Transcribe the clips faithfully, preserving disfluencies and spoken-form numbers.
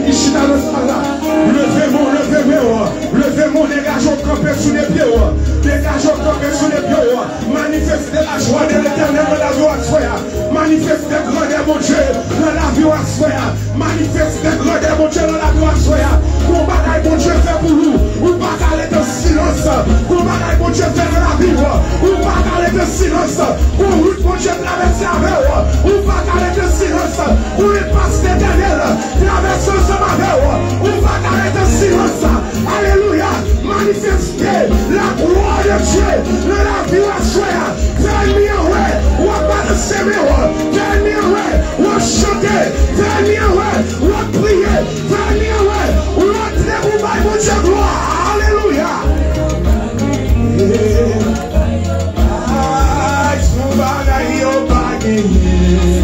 qui chita dans ça là. Levez-moi, levez-moi, levez-moi, dégageons camper sous les pieds. Dégageons camper sous les pieds. Manifestez la joie de l'éternel dans la vie à soi. Manifestez grandeur, mon Dieu, dans la vie à soi. Manifestez grandeur, mon Dieu, dans la vie à soi. Qu'on bagaille, mon Dieu, fait pour nous. Ou pas aller de silence. Qu'on bagaille, mon Dieu, fait dans la vie. Ou pas aller de silence. Qu'on route, mon Dieu, traverse avec. Ou pas aller de silence. Ou le passe l'éternel. Traverse ensemble avec. Ou pas aller de silence. Alléluia. Manifestez la gloire de Dieu dans la vie à soi. Tell me away. Ou pas de s'aimer. Tell me away. Ou chanter. Tell me away. Ou prier. Tell me away. Ou entrer pour bailler mon Dieu gloire. Alléluia. Ah, son bagaille au bagaille.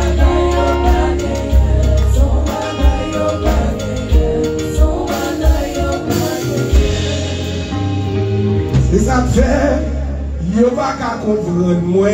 Et ça fait, il n'y a pas qu'à comprendre moi.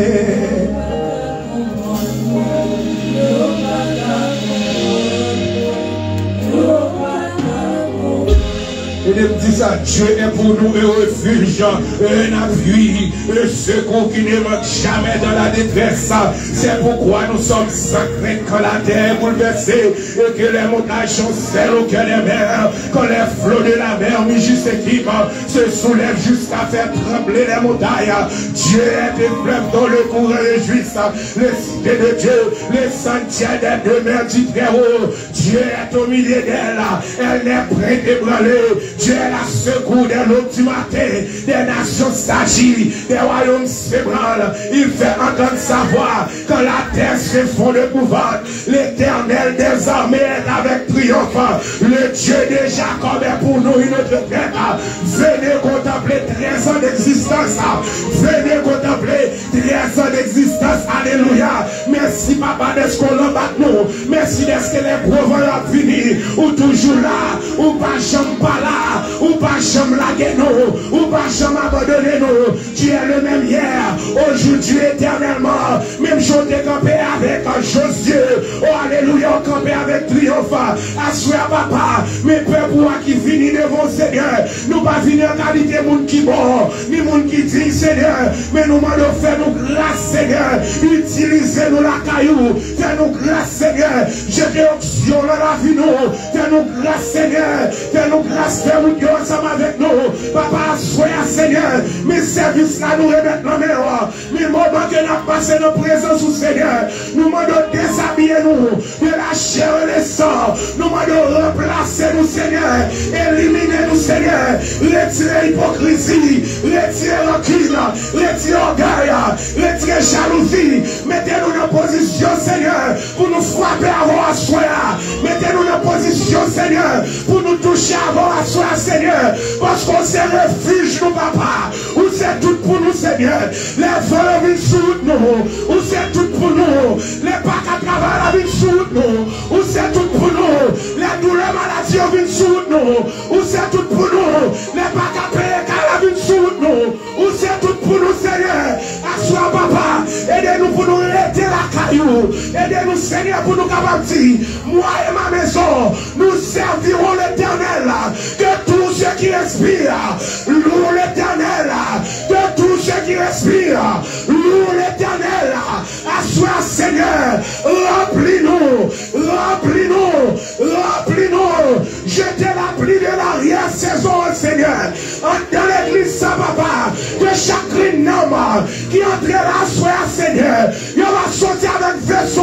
Et il me dit ça, Dieu est pour nous un refuge, un appui, un secours qui ne manque jamais dans la détresse. C'est pourquoi nous sommes sans crainte quand la terre est bouleversée et que les montagnes sont celles au cœur des mers, quand les flots de la mer, mi juste équipe, se soulèvent jusqu'à faire trembler les montagnes. Dieu est des fleuves dont le courant réjouisse, les cités de Dieu, les sentiers des demeures du Très-Haut. Dieu est au milieu d'elle, elle n'est prête d'ébranler. Dieu est la secours de l'aube du matin, des nations s'agissent, des royaumes s'ébranlent. Il fait entendre sa voix quand la terre se fond de mouvante. L'Éternel des armées est avec triomphe. Le Dieu de Jacob est pour nous une autre tête. Venez contempler treize ans d'existence. Venez contempler treize ans d'existence. Alléluia. Merci papa de ce qu'on l'embatte nous. Merci de ce que les pauvres ont fini. Ou toujours là, ou pas jamais pas là. Ou pas jamais laguer nous, ou pas jamais abandonner nous. Tu es le même hier, aujourd'hui, éternellement. Même chose de camper avec Josué. Oh alléluia, camper avec triomphe. Assois papa, mes peuples qui finissent devant le Seigneur. Nous pas venir en qualité de monde qui bon, ni monde qui dit Seigneur. Mais nous demandons faire nous grâce Seigneur. Utilisez-nous la caillou. Fais-nous grâce Seigneur. Jetez option dans la vie nous. Fais-nous grâce Seigneur. Fais-nous grâce Fais nous Dieu ensemble avec nous. Papa, soyez Seigneur. Mes services là nous remettent dans mes rois. Les moments que nous avons passé nos présences au Seigneur. Nous demandons déshabiller nous de la chair et le sang. Nous demandons remplacer nous Seigneur. Éliminer nous Seigneur. Retirer l'hypocrisie. Retirer rancune. Retirer orgueil. Retirer jalousie. Mettez-nous dans position Seigneur. Pour nous frapper avant à soi. Mettez-nous dans position Seigneur. Pour nous toucher avant à soi Seigneur, parce qu'on c'est refuge nous papa, ou c'est tout pour nous Seigneur, les voleurs viennent sous nous, ou c'est tout pour nous, les bacs à travail viennent sous nous, ou c'est tout pour nous, les douleurs maladies viennent sous nous, ou c'est tout pour nous, les bacs à payer car viennent sous nous, ou c'est tout pour nous Seigneur, assois papa, aidez-nous pour nous arrêter la caillou, aidez-nous Seigneur pour nous capables de dire, moi et ma maison, nous servirons l'Éternel. De tous ceux qui respirent, loue l'Éternel. De tous ceux qui respirent, loue l'Éternel. Assois Seigneur, remplis-nous, remplis-nous, remplis-nous. Jetez la pluie de l'arrière-saison, Seigneur. Dans l'église, ça papa, de chaque homme qui entrera, soit Seigneur. Il va sortir avec vaisseau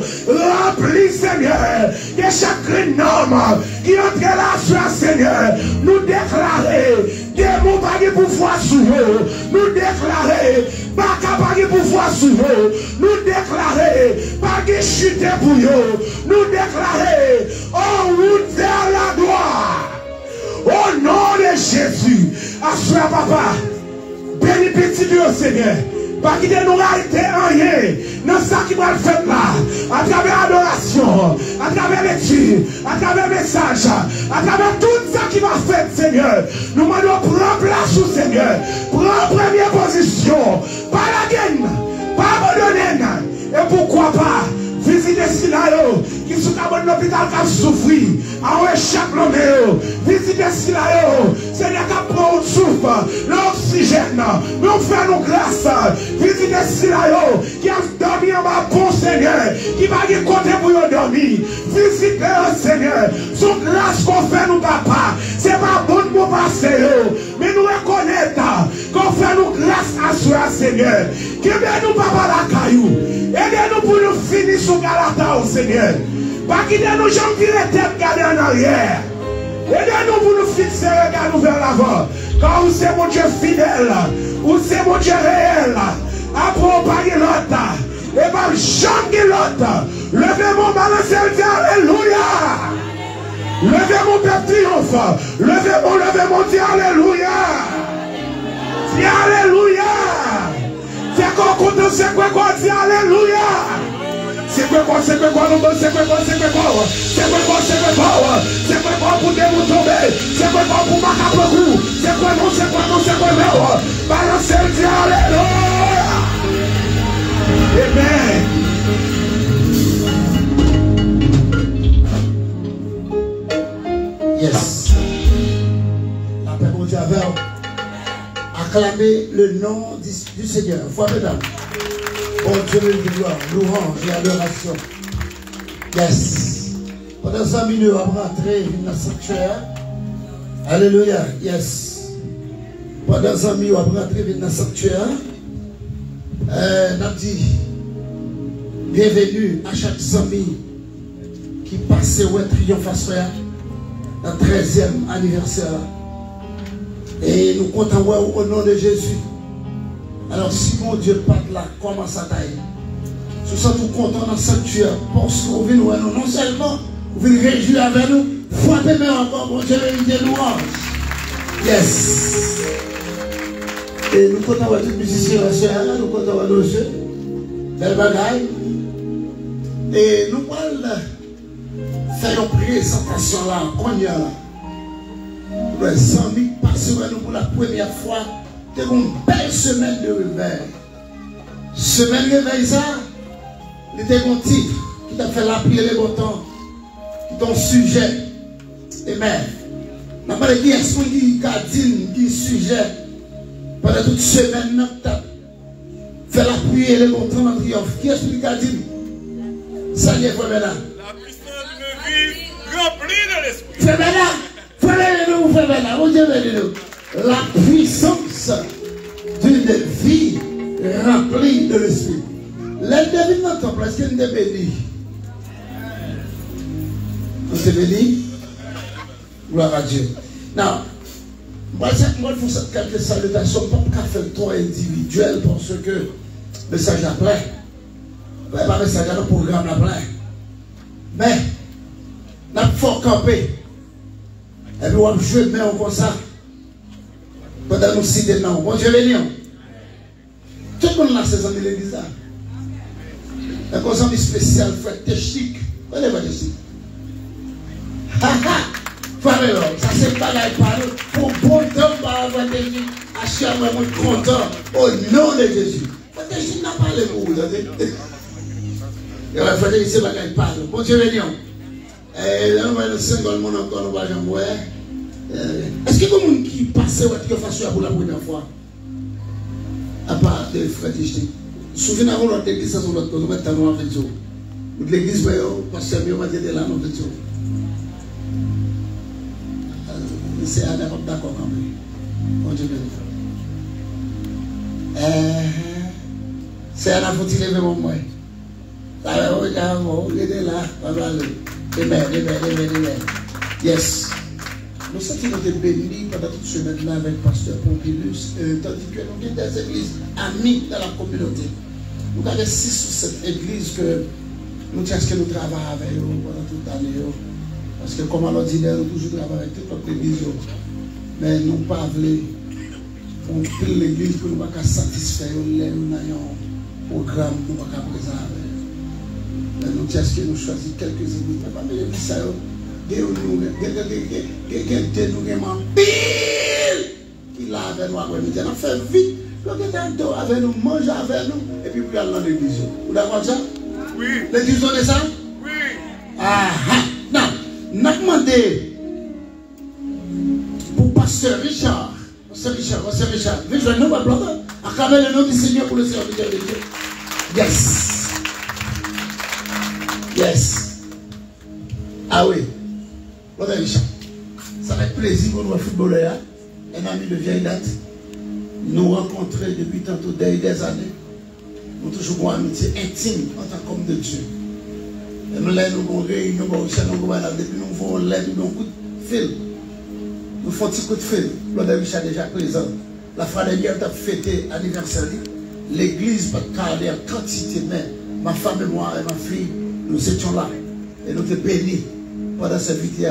rempli, Seigneur. De chaque homme qui entrera, soit Seigneur. Nous déclarer des mots pas de pouvoir sur eux. Nous déclarer pas capable de pouvoir sur eux. Nous déclarer pas de chute pour eux. Nous déclarer en route vers la gloire. Au nom de Jésus. Assois papa. Béni petit Dieu Seigneur. Pas quitter nous réalité en rien. Dans ça qui va le faire là. À travers l'adoration. À travers l'étude. À travers le message. À travers tout ça qui va faire Seigneur. Nous demandons prendre place au Seigneur. Prends première position. Pas la gaine. Pas abandonner. Et pourquoi pas visiter Sinaïo qui sont dans l'hôpital qui souffrent, à chaque l'homme, visitez si là, Seigneur, qui prend souffle, l'oxygène, mais on fait nos grâces, visitez si là, qui a dormi en bas, bon Seigneur, qui va y côté pour y dormir, visitez Seigneur, son grâce qu'on fait nous papa, c'est pas bon pour passer, mais nous reconnaissons qu'on fait nous grâce à soi Seigneur, qui vient nous papa la caillou, aidez-nous pour nous finir sous Galata au Seigneur, pas quitter nous jambes virer tête garder en arrière, aidez-nous pour nous fixer regard nous vers l'avant, car vous c'est mon Dieu fidèle, vous c'est mon Dieu réel, accompagnez l'autre, et pas jamais l'autre, levez mon balance et dis alléluia. Levez mon peuple triomphe. Levez mon, levez mon, dis alléluia. Dis alléluia. C'est quoi qu'on te c'est quoi quoi, dis alléluia. C'est quoi quoi, c'est quoi quoi, nous c'est quoi quoi, c'est quoi quoi. C'est quoi quoi, c'est quoi quoi. C'est quoi quoi pour des mots tomber. C'est quoi quoi pour marquer le coup. C'est quoi non, c'est quoi non, c'est quoi non. Balancez, dis alléluia. Amen. Yes. La paix pour Dieu avec. Acclamez le nom du, du Seigneur. Foi dedans. Bon Dieu de gloire, louange et adoration. Yes. Pendant cinq minutes, on va rentrer dans le sanctuaire. Alléluia. Yes. Pendant cinq minutes, on va rentrer dans le sanctuaire. Euh, on a dit bienvenue à chaque famille qui passe au triomphe dans le treizième anniversaire. Et nous comptons au nom de Jésus. Alors si mon Dieu pas là, comment ça taille? Nous sommes contents dans le sanctuaire parce qu'on vient nous, non seulement vous venez réjouir avec nous, frappez mais encore mon Dieu des louanges. Yes. Et nous comptons avec tous les musiciens, nous comptons avec nos yeux, belle bagaille. Et nous allons faire une présentation là, qu'on y a là. Les amis passent nous pour la première fois. C'est une belle semaine de réveil. Semaine de réveil, ça, il était un titre qui t'a fait la prière les bons temps, ton sujet. Amen. Je ne sais pas qui est-ce qui a dit, qui sujet. Pendant toute semaine, tu as fait la prière les bons temps dans le triomphe. Qui est-ce qui a dit? Ça y est, frère Bernard. La puissance d'une vie remplie de l'esprit. Frère Bernard, frère Bernard, frère Bernard, mon Dieu bénis-nous. La puissance d'une vie remplie de l'esprit. Les devines dans ton place, est-ce qu'il est béni? On s'est béni? Gloire à Dieu. Non. Moi, je fais quelques salutations, pas qu'à faire le tour individuel parce que le message est plein. Pas le message dans le programme est plein. Mais, nous faut camper. Et puis, on va jouer de main comme ça. Pendant nous citer non. Bon Dieu béni. Tout le monde a ses amis de l'église. Un conseil spécial, frère Technique. Vous voyez pas Technique? Ça c'est pas la parole. Pour bon temps, par la Technique, à chaque moment, content au nom de Jésus. Frère Technique n'a pas parlé pour vous. Et la frère Technique, c'est pas la parole. Bon Dieu béni. Et là, on va le cinq monde encore, on va jamais. Est-ce que quelqu'un qui passe qui fasse pour la première fois? À part de frère Technique. Souvenez-vous de l'église, ça, on va mettre dans la vidéo. L'église, parce que je vais dire là dans la vidéo. C'est un d'accord quand même. Bon Dieu béni. C'est un avant de lever mon moi. Ça va, regarde, regardez là, amen, amen, amen, amen. Yes. Nous sommes bénis pendant toute semaine là avec le pasteur Pompilus, euh, tandis que nous avons des églises amies dans la communauté. Nous avons six ou sept églises que nous disons que nous travaillons avec eux pendant toute l'année. Parce que comme à l'ordinaire, nous toujours travaillons avec toute notre église. Mais nous ne pouvons pas on pile l'église pour nous pas satisfaire nous avons un programme pour nous pas présent avec. Mais nous disons que nous choisissons quelques églises. Mais pas de l'église ça. Nous avons pile qui l'a avec nous après-midi. On fait vite. Nous avons avec nous, manger avec nous et puis nous allons dans l'église. Vous d'accord ça? Oui. L'église on est ça? Oui. Ah, ah. Non, n'a demandé pour Pasteur Richard. Pasteur Richard, Pasteur Richard. Mais je ne sais pas, acclamer le nom du Seigneur pour le serviteur de Dieu. Yes. Yes. Ah oui. Pasteur Richard. Ça va être plaisir pour nous, footballeurs, un ami de vieille date, nous rencontrer depuis tantôt des, des années. Nous toujours une amitié intime en tant qu'homme de Dieu. Et nous là, nous avons une réunion, nous avons depuis nous avons l'aide, nous avons un coup de fil. Nous faisons un petit coup de fil. Claude Richard déjà présent. La fois dernière, nous avons fêté l'anniversaire. L'église, pas de en quantité, mais ma femme et moi et ma fille, nous étions là. Et nous étions bénis pendant cette vidéo.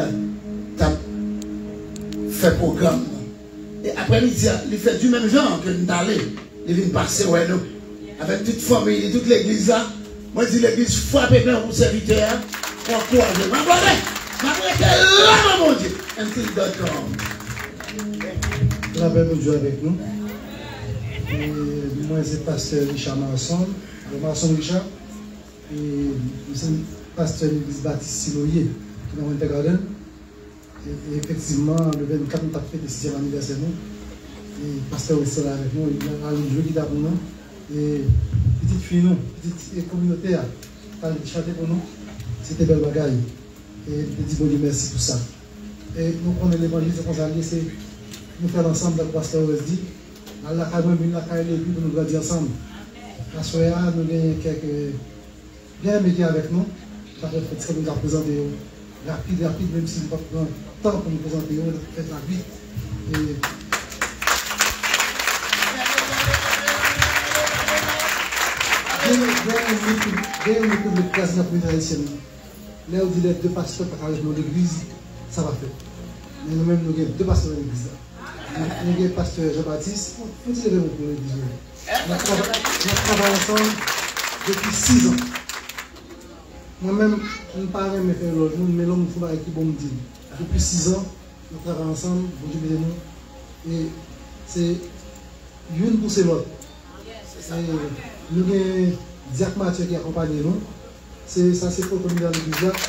Fait programme. Et après-midi, il fait du même genre que nous allons. Il vient passer ouais, nous. Avec toute famille, toute l'église là. Moi, je dis l'église frappe bien pour serviteur. Encouragez. Ma bonne, ma bonne, là, mon Dieu. Until dot com. La paix de Dieu avec nous. Et moi, c'est pasteur Richard Marson. Le Marson Richard. Et c'est pasteur de l'église Baptiste Siloyer, qui est dans Wintergarden. Et effectivement, le vingt-quatre, nous avons fait le sixième anniversaire. Et le pasteur est là avec nous, il a un jeu qui est pour nous. Et petite fille, nous, petite communauté, il a chanté pour nous. C'était belle bagaille. Et je dis bon Dieu merci pour ça. Et nous prenons l'évangile, c'est qu'on s'est laissé nous faire ensemble, le pasteur nous dit. Allah a même une caille et pour nous grandir ensemble. La soirée, nous avons quelques bien métiers avec nous. Ça fait que nous avons présenté rapide, rapide, même si nous n'avons pas temps pour nous présenter, nous avons fait rapide. Et dès que nous avons place dans la communauté haïtienne, là où les deux pasteurs partagent dans l'église, ça va faire. Mais nous-mêmes, nous avons deux pasteurs dans l'église. Nous avons le pasteur Jean-Baptiste, nous disons le pour l'église. Nous travaillons ensemble depuis six ans. Moi-même, je ne parle pas de faire l'autre, mais l'homme il faut avec qui bon me dire. Depuis six ans, nous travaillons ensemble, bon Dieu béni nous. Et c'est l'une pour l'autre. Nous avons Diac Mathieu qui accompagne nous. Ça, c'est pour communiquer dans l'église là.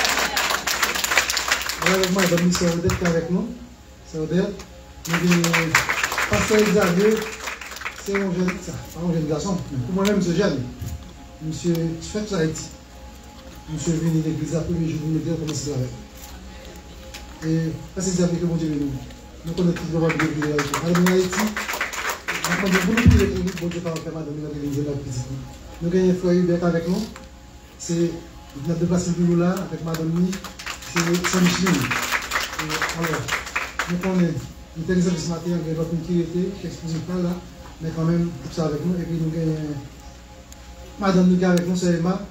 Avec moi, je suis Odette qui est avec nous. C'est Odette. Nous avons Pasteur Xavier. C'est un jeune, pas un jeune garçon, mais pour moi-même, c'est jeune. Monsieur, tu fais tout Haïti. Monsieur est venu à l'église après le jour où nous avons commencé à travailler. Et Pasteur Xavier, que mon Dieu nous. Nous connaissons tous le roi de l'église de Haïti. En Haïti, nous avons beaucoup de l'église, bon Dieu, par le faire de l'église de la petite. Nous avons un frère Hubert avec nous. C'est notre déplacement de nous là, avec madame Ni, c'est Saint-Micheline. Alors, nous connaissons, nous avons des ce matin, nous avons une qui était, qui explique pas là, mais quand même, tout ça avec nous. Et puis nous avons madame Ni avec nous, c'est Emma.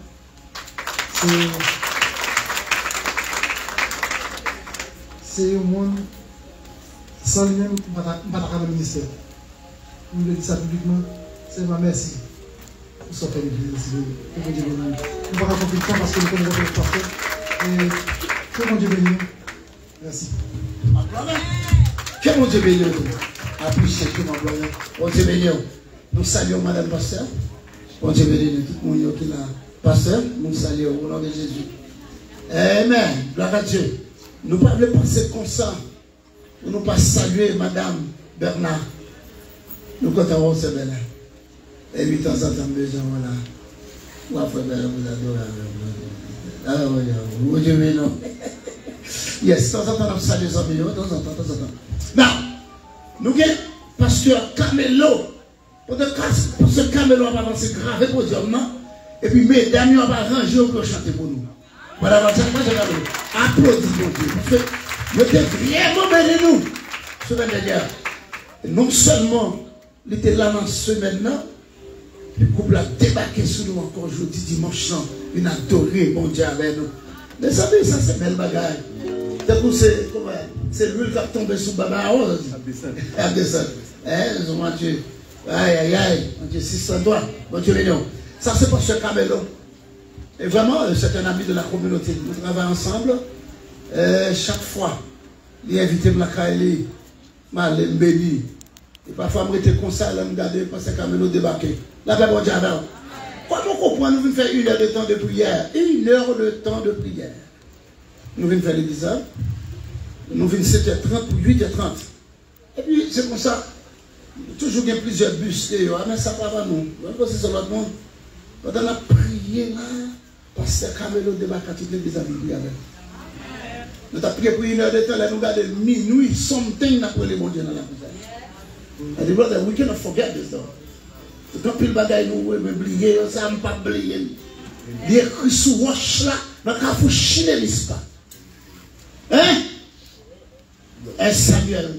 C'est un monde sans lui-même, pas dans le ministère. Nous le disons ça publiquement, c'est ma merci. Nous sommes fait l'église. Que mon Dieu bénisse. Nous ne pouvons pas confier le temps parce que nous connaissons le pasteur. Et que mon Dieu bénisse. Merci. Que mon Dieu bénisse. Appréciez que mon Dieu bénisse. Mon Dieu bénisse. Nous saluons Madame Pasteur. Mon Dieu bénisse tout le monde qui est là. Pasteur, nous saluons au nom de Jésus. Amen. Gloire à Dieu. Nous ne pouvons pas passer comme ça. Nous ne pouvons pas saluer Madame Bernard. Nous comptons ce Bernard. Et huit ans, ça tombe besoin, voilà. Moi, frère, vous adorez. Ah oui, oui, Dieu béni, non. Yes, de temps en temps, on salue les amis, de temps en temps, de temps en temps. Non, nous avons pasteur Camelo. Pour ce Camelo, on va avancer grave pour Dieu, non? Et puis, mesdames, on va ranger pour chanter pour nous. Voilà, moi, je applaudis pour Dieu. Parce que vous êtes vraiment bénis nous. Semaine dernière. Non seulement, il était là dans ce semaine-là, le couple a débarqué sur nous encore aujourd'hui, dimanche, il a adoré mon Dieu avec nous. Mais ça, ça c'est belle bagaille. C'est l'huile qui a tombé sur Baba Aaron. Abdessan. Eh, mon Dieu. Aïe, aïe, aïe. Mon Dieu, six cents doigts. Mon Dieu, mignon. Ça, c'est pour ce Camelo. Et vraiment, c'est un ami de la communauté. Nous travaillons ensemble. Euh, chaque fois, il est invité pour la Kaili. Mal, il béni. Et parfois, je me comme ça, je me regarde parce que Camelo débarqué. La paix, bon Dieu, alors. Quand on comprend, nous venons faire une heure de temps de prière. Une heure de temps de prière. nous venons faire l'église. Nous venons sept heures trente ou huit heures trente. Et puis, c'est comme ça. Toujours il y a plusieurs bus. Mais ça ne va pas nous. C'est sur l'autre monde. Pendant la prière, là, Pasteur Camelo débarque à toute l'église à Bible avec. Nous avons prié pour une heure de temps, là, nous regardons minuit, something, nous avons prié mon Dieu dans la prière. I said, brother, we cannot forget this though. Quand pile bagaille nous oublier, ça ne pas oublier. Il est écrit sous roche là, dans le cas où chiner l'histoire. Hein? Un Samuel.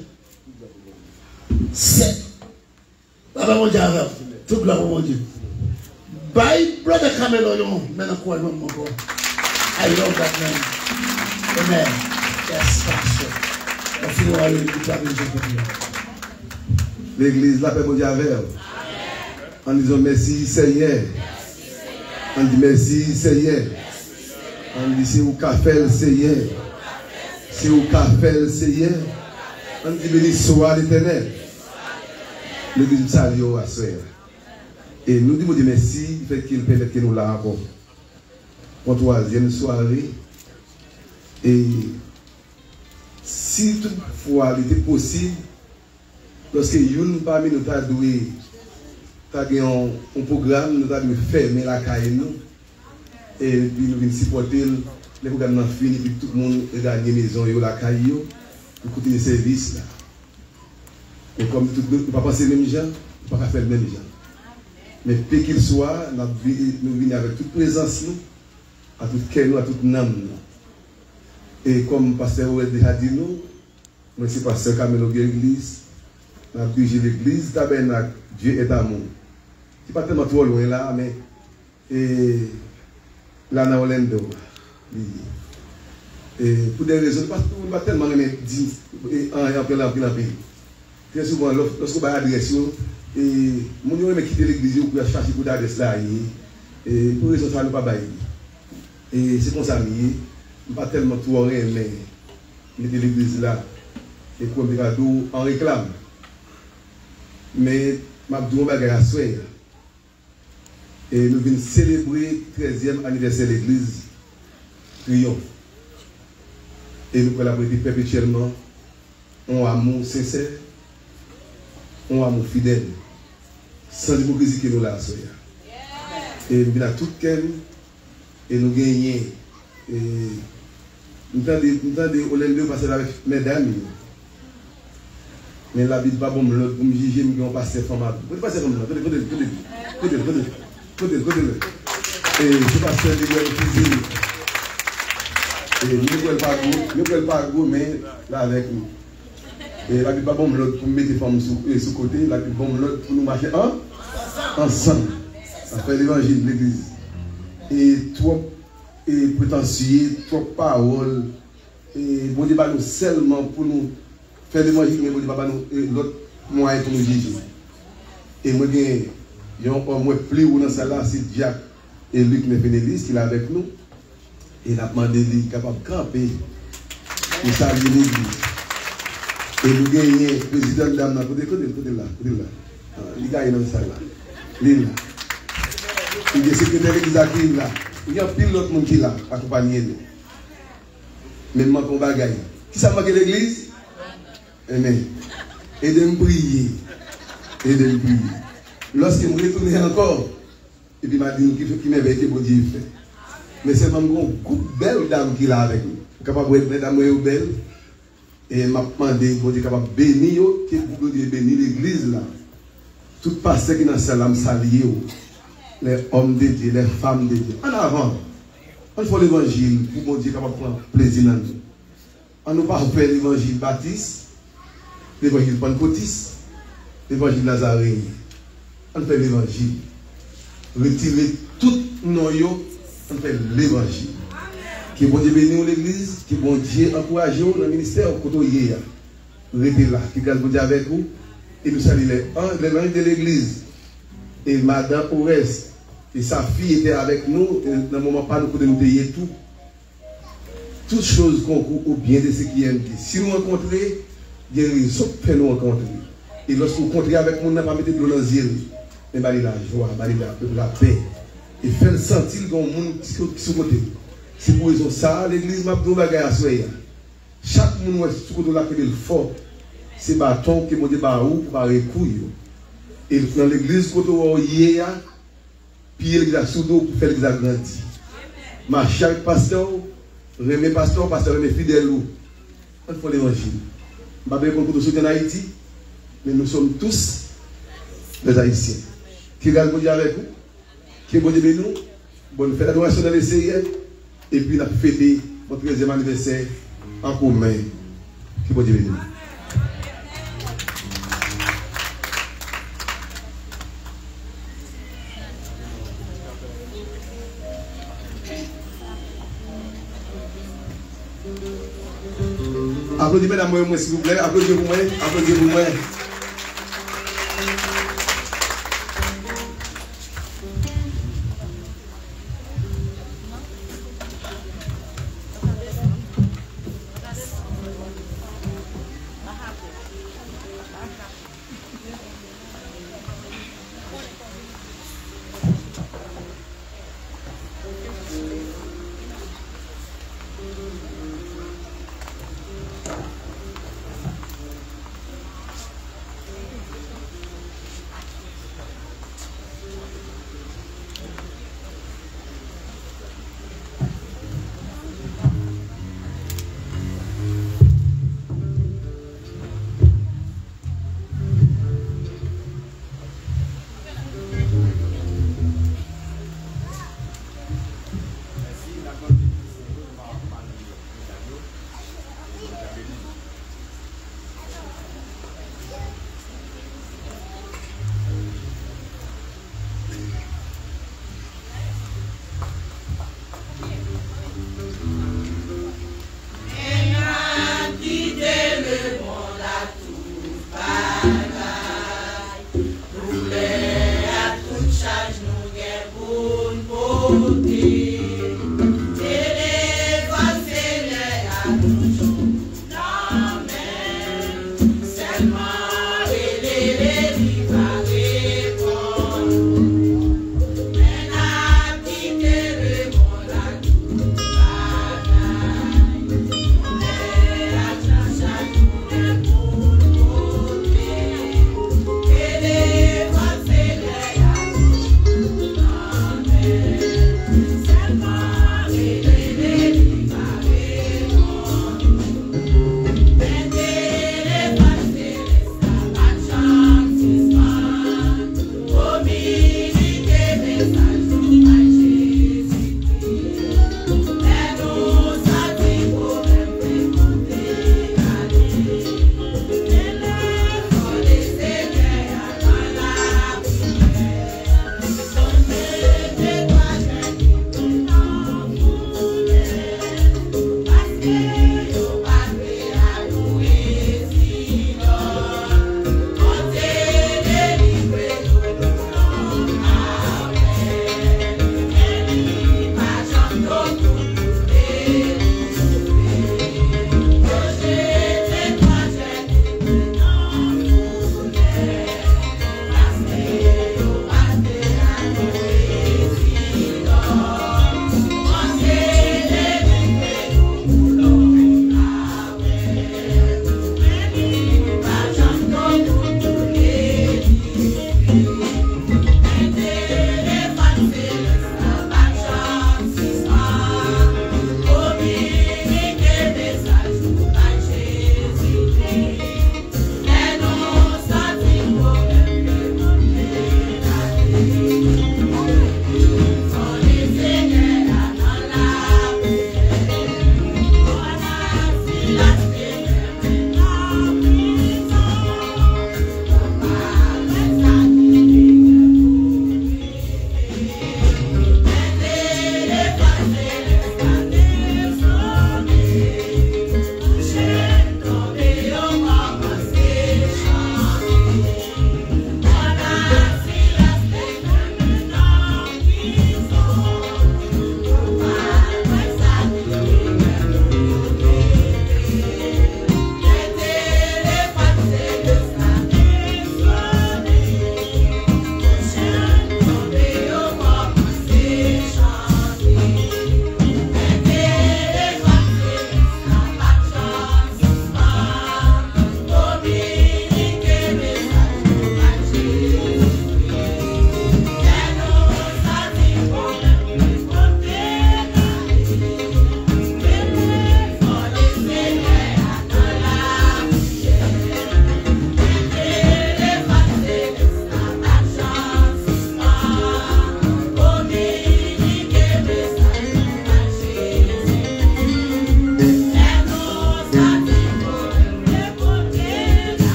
sept. Papa mon Dieu, tout gloire mon Dieu. Bye, brother Camelo, maintenant quoi, non, mon gars. I love that man. Amen. Yes, pastor. On finit à l'église. L'église, la paix, mon Dieu, avec. En disant merci, Seigneur. On dit merci, Seigneur. On dit c'est au café, Seigneur. C'est au café, Seigneur. On dit béni soit l'éternel. L'église, salue à soeur. Et nous disons merci, du fait qu'il permet que nous là encore. Pour troisième soirée. Et si toutefois il était possible, lorsque une parmi nous a doué, a un programme, nous avons fermé la caille nous, et puis nous venons supporter le programme fini, puis tout le monde regarde la maison, la caille, pour continuer le service là. Et comme tout le monde ne peut pas penser le même genre, ne peut pas faire le même genre. Mais peu qu'il soit, nous venons avec toute présence, nous, à tout cœur, nous, à toute âme. Et comme le pasteur Oued déjà dit nous, moi c'est pasteur Camelo de l'église, nous avons dirigé l'église, tabernacle, Dieu est amour. Ce n'est pas tellement trop loin là, mais et, là dans Orlando. Et pour des raisons, parce qu'on ne va pas tellement dire en plein en plein pays. Très souvent, lorsqu'on va à l'adresse, et mon gens aiment quitter l'église pour chercher pour l'adresse là, et pour raison ça ne pas bailler. Et c'est comme ça, je ne suis pas tellement trop rien, mais mettre l'église là, et pour me cadeau en réclame. Mais je vais vous dire à soir. Et nous venons célébrer le treizième anniversaire de l'église Triomphe. Et nous collaborons perpétuellement un amour sincère, un amour fidèle, sans hypocrisie que nous là. Et nous venons à tout cœur et nous gagnons. Et nous avons Orlando passer avec mesdames. Mais la Bible n'est pas bon pour me juger, mais on passe femme. Vous ne passez comme ça. Côté, côté, côté, côté, côté, côté, côté. Et je passe les gars cuisine. Et nous ne pouvons pas go, nous ne pouvons pas go, mais là avec nous. Et la Bible n'est pas bon pour mettre les femmes sous côté, la Bible est bon pour nous marcher ensemble. Ça fait l'évangile de l'église. Et trop et prétentieux, trop paroles. Et bon Dieu, nous seulement pour nous faire l'évangile, mais bon Dieu, pas nous l'autre moyen pour nous juger. Et moi, il y a un homme plus haut dans celle-là, c'est Jacques et Luc Néfénélis qui est avec nous. Et il a demandé d'être capable de camper pour saluer l'église. Et nous gagnons le président de l'âme, côté côté côté là, côté là. Il gagne dans celle-là. Il là. Il y a le secrétaire de l'église qui est là. Il y a pile d'autres monde qui est là, accompagné nous. Même quand on va gagner. Qui ça manque l'église? Amen. Et de me prier. Et de me prier. Lorsque je retourne encore, et puis il m'a dit qui m'avait été bon Dieu fait. Mais c'est même un groupe de belles dames qui est là avec nous. Capable de être dames belles. Et m'a demandé, bon Dieu, capable de bénir, qui est bénir l'église là. Tout pasteur qui est dans cette salle, saluer les hommes de Dieu, les femmes de Dieu. En avant, on fait l'évangile pour bon Dieu capable de prendre plaisir dans nous. On ne pas faire l'évangile baptiste, l'évangile pentecôtiste, l'évangile nazaréen. On fait l'évangile. Retirer tout nos yo, on fait l'évangile. Que bon Dieu bénisse l'église, que bon Dieu encourage dans le ministère au côté restez là, que grâce bon Dieu avec vous. Et nous saluons les langues de l'église. Et madame Ores et sa fille étaient avec nous. Et dans le moment pas nous pouvons nous payer tout. Toutes choses concourent au bien de ce qui est dit. Si nous rencontrons, il y a une raison pour nous rencontrer. Et lorsque vous rencontrez avec nous, on n'a pas mis de l'eau dans les yeux. Mais il y a la joie, il y a la paix. Et faire sentir qu'il y a un monde qui est sur côté. C'est pour raison ça, l'église m'a dit à soi. Chaque monde qui est là qui est fort, c'est bâton qui m'a dit bah ou pour barrer couille. Et dans l'église quand on y est, puis l'église a sous pour faire l'église grandir. Ma chère pasteur, remet pasteur, pasteur remet fidèle ou. On fait l'évangile. Je ne sais pas si nous sommes en Haïti, mais nous sommes tous des Haïtiens. Qui regarde bon Dieu avec nous, qui est bon Dieu avec nous, bonne fête d'adoration dans les C I F, et puis nous avons fêté notre treizième anniversaire en commun. Qui est bon Dieu avec nous. Applaudissez mesdames et s'il vous plaît. Applaudissez-vous-moi. Applaudissez-vous-moi.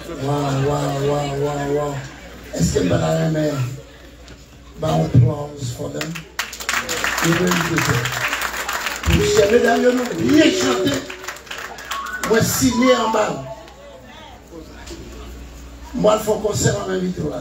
Wow, wow, wow, wow, wow. Est-ce que vous avez aimé? Bon applause for them. Vous savez d'ailleurs, nous, rien chanter. Moi, signé en bas. Moi, il faut qu'on s'en en invite là.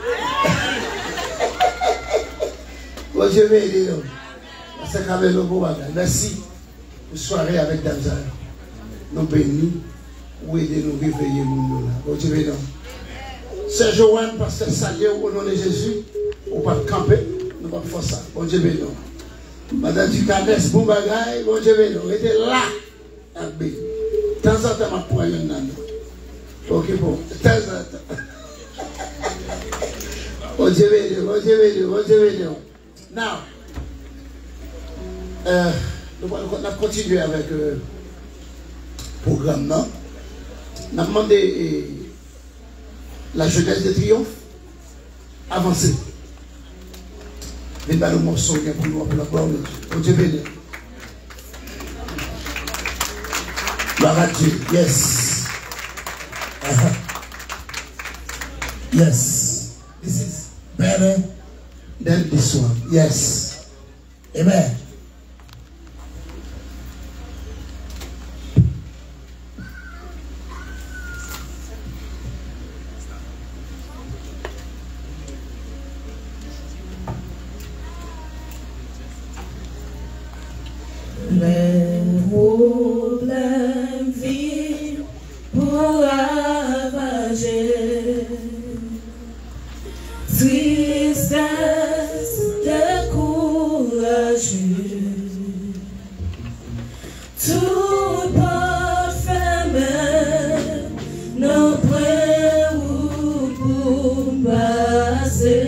Bon, je vais aider. C'est quand même le beau bagage. Merci pour soirée avec Damzal. Nous bénis. Ou aider nous réveiller nous là. Bon, je vais donc. C'est Joanne, pasteur Salier, au nom de Jésus. On va camper. Nous va faire ça. Bon, je vais donc. Madame Ducanes, bon bagage. Bon, je vais donc. Était là. De temps en temps, je prends une nana. Ok, bon. De temps en temps. Bon, je vais donc. Bon, je vais donc. Bon, je vais donc. Now, euh, nous allons continuer avec le euh, programme. Non? On a demandé euh, la jeunesse de triomphe avancer. Mais dans le morceau, il y a pour nous, pour la gloire de Dieu. Bon Dieu béni. Gloire à Dieu. Yes. Uh-huh. Yes. This is better than this one. Yes. Amen. Les problèmes vivent pour ravager. Tristesse, découragée. Tout porte fermée, nos prêts pour passer.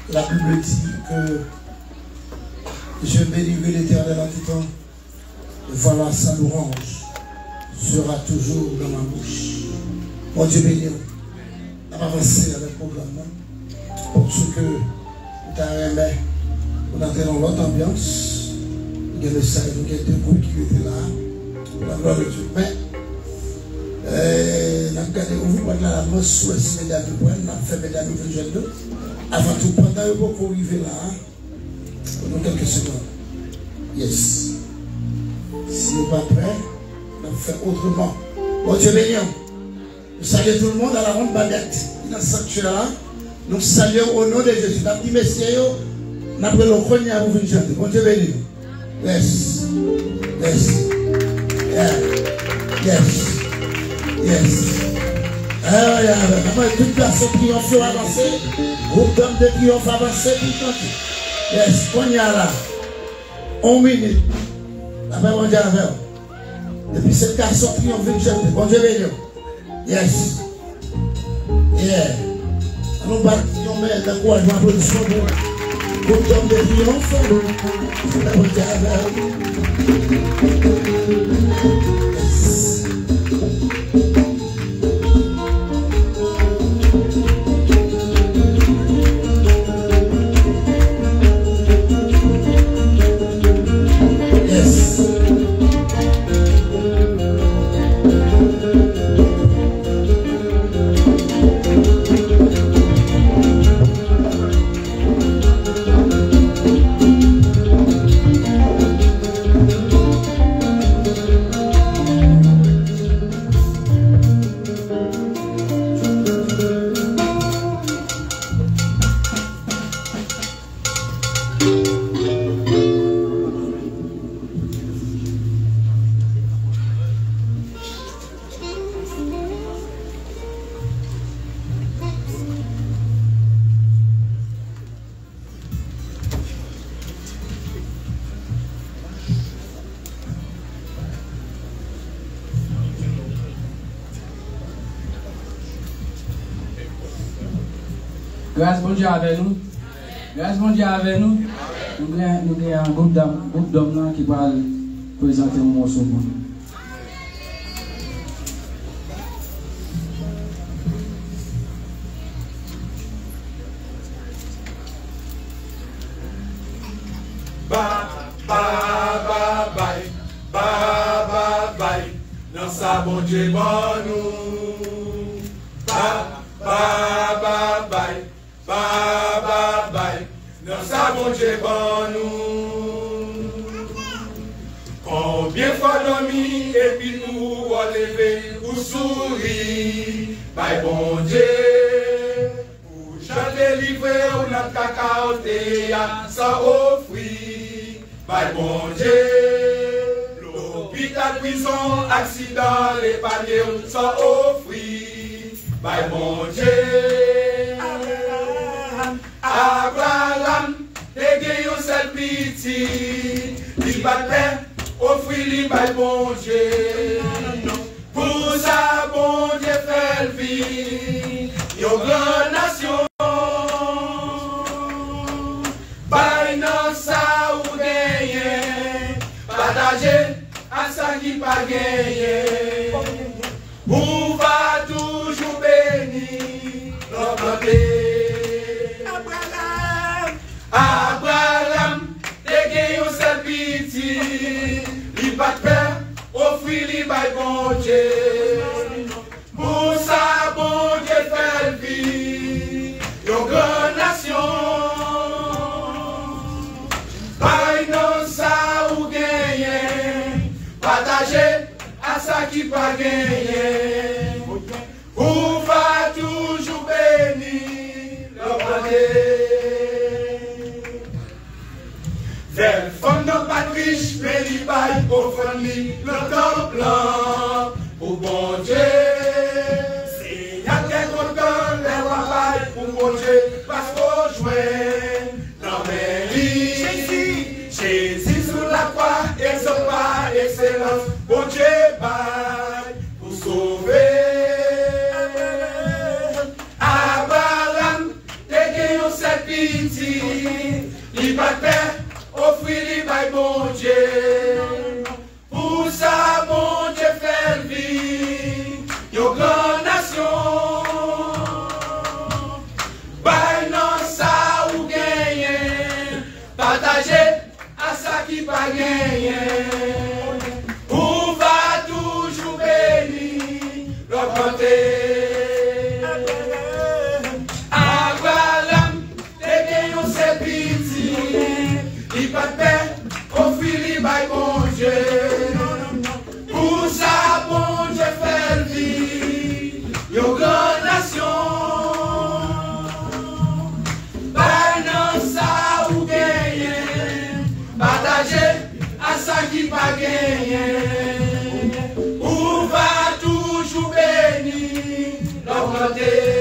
La Bible dit que je bénirai l'Éternel en tout temps. Et voilà, sa louange sera toujours dans ma bouche. Mon Dieu béni. On va avancer avec le programme. Pour ce que tu as aimé, on entrer dans l'autre ambiance. Il y a le salle, il y a deux groupes qui étaient là. La gloire de Dieu. Mais, euh, nous avons gardé au vous, la main sous les mesdames de poing, nous avons fait mesdames de jeunes deux. Avant tout, pendant que vous arrivez là, pendant quelques secondes. Yes. Si vous n'êtes pas prêt, on va faire autrement. Bon Dieu béni. Nous saluons tout le monde à la ronde baguette. Dans ce sanctuaire-là, nous saluons au nom de Jésus. Nous avons dit, messieurs, nous avons le premier à vous venir chanter. Bon Dieu béni. Yes. Yes. Yeah. Yes. Yes. Ah, yeah. Toute personne qui ont fait avancer, groupe d'hommes de triomphe avancer, tout le temps. Yes. On y a là. On minute. Après, on dit à la depuis cette garçon qui ont vu chanter. Bon Dieu béni. Yes. Yeah. Nous battons, mais d'encouragement, applaudissements pour groupe d'hommes de triomphe. On dit à la Grâce bon Dieu avec nous. Grâce bon Dieu avec nous. Nous avons un groupe d'hommes qui va présenter un morceau pour nous. Ba, ba, ba, bye, ba, ba, bye. Dans sa bon Dieu, bon nous. Ba, ba, ba, bye. Ba, ba, bye. Dans sa bon Dieu, bon nous. Combien fois dormi et puis nous relever ou sourire. Bye, bon Dieu. Pour chanter livrer ou notre cacao sans offrir. Bye, bon Dieu. L'hôpital, prison, accident, les paniers sans offrir. Bye, bon Dieu. Abraham, te gen yon seul piti, li batè, offri li bay bon Dieu. Pour ça, bon Dieu fait le vie, yon grande nation. Bay nan sa ou genyen, partager à ça qui pas genyen. Ou va toujours béni, notre pays. Abraham, te gen yon seul piti, li pat peur, offri li bay bon Dieu. Pour ça, bon Dieu fait le vie, yon grande nation. Bay non sa ou genyen, partager à ça qui pas genyen. Ou va toujours béni, le Dieu. Tel fond de patriche, mais il baille au fond li le temps blanc. Pour bon Dieu, c'est y'a qu'un gros temps, les rois baillent pour bon Dieu, parce qu'on joue. Non mais lui, Jésus, Jésus sous la croix, exauce excellence, bon Dieu baille pour sauver. Abraham, t'es guéri au sept piti, li pas peur, offrir li bay bon Dieu. Pour ça, bon Dieu fait vie, yo grande nation. Bay non ça ou gagner, partager à ça qui pas gagner. On va toujours bénir, l'augmenter. Pas de paix, au fil by mon Dieu. Pour ça, bon Dieu fait vie, yo grande nation. By non ça ou gagner, partager à ça qui pas gagner. On va toujours bénir, l'augmenter.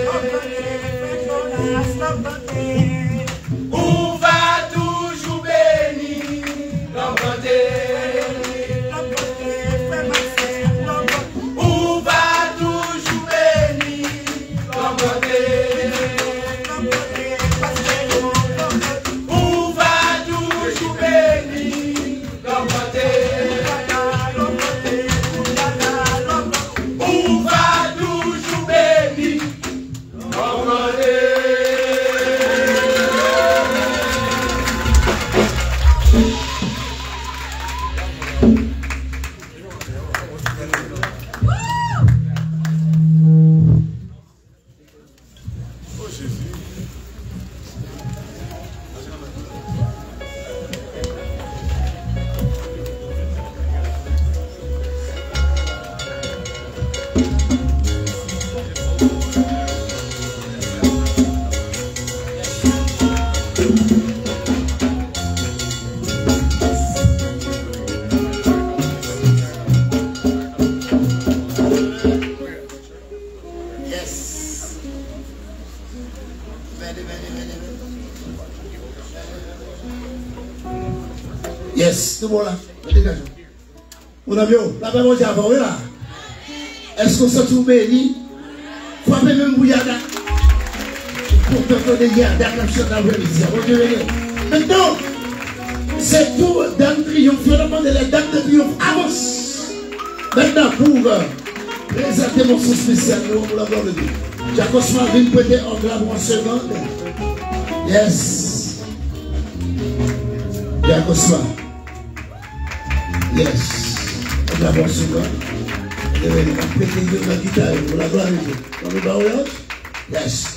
Yes, c'est bon là. Mon ami, la paix mondiale, oui là. Est-ce qu'on se trouve béni? Frappez même bouillada. Pour te donner garde à la chose dans le maintenant, c'est tout dans le triomphe. Finalement, les dames de triomphe avancent. Maintenant, pour présenter mon son spécial, pour la gloire de Dieu. Jacob Smart vient prêter en grave en seconde. Yes. Jacob Smart. Yes. On va voir souvent. On va péter la guitare pour la gloire de Dieu. On va voir. Yes.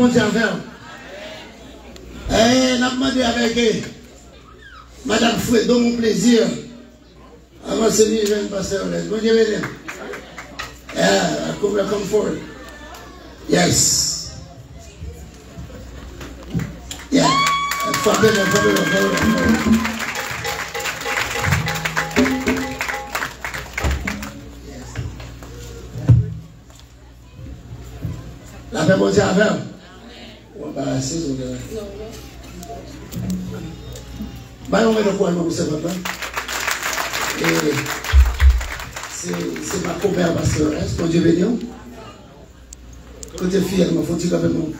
bon Dieu avec. Eh, n'a demandé avec Madame Fredo, mon plaisir. Avant c'est lui, je viens de passer au l'aise. Bon Dieu, bien. Yeah, come, come forward. Yes. Yeah. Fabulous, fabulous, fabulous. La paix, bon Dieu, avec. On va passer au l'aise. Bah, on met le point, mon monsieur, papa. Et c'est ma commère pastoresse, mon Dieu béni. Côté fier, il faut dire quand même.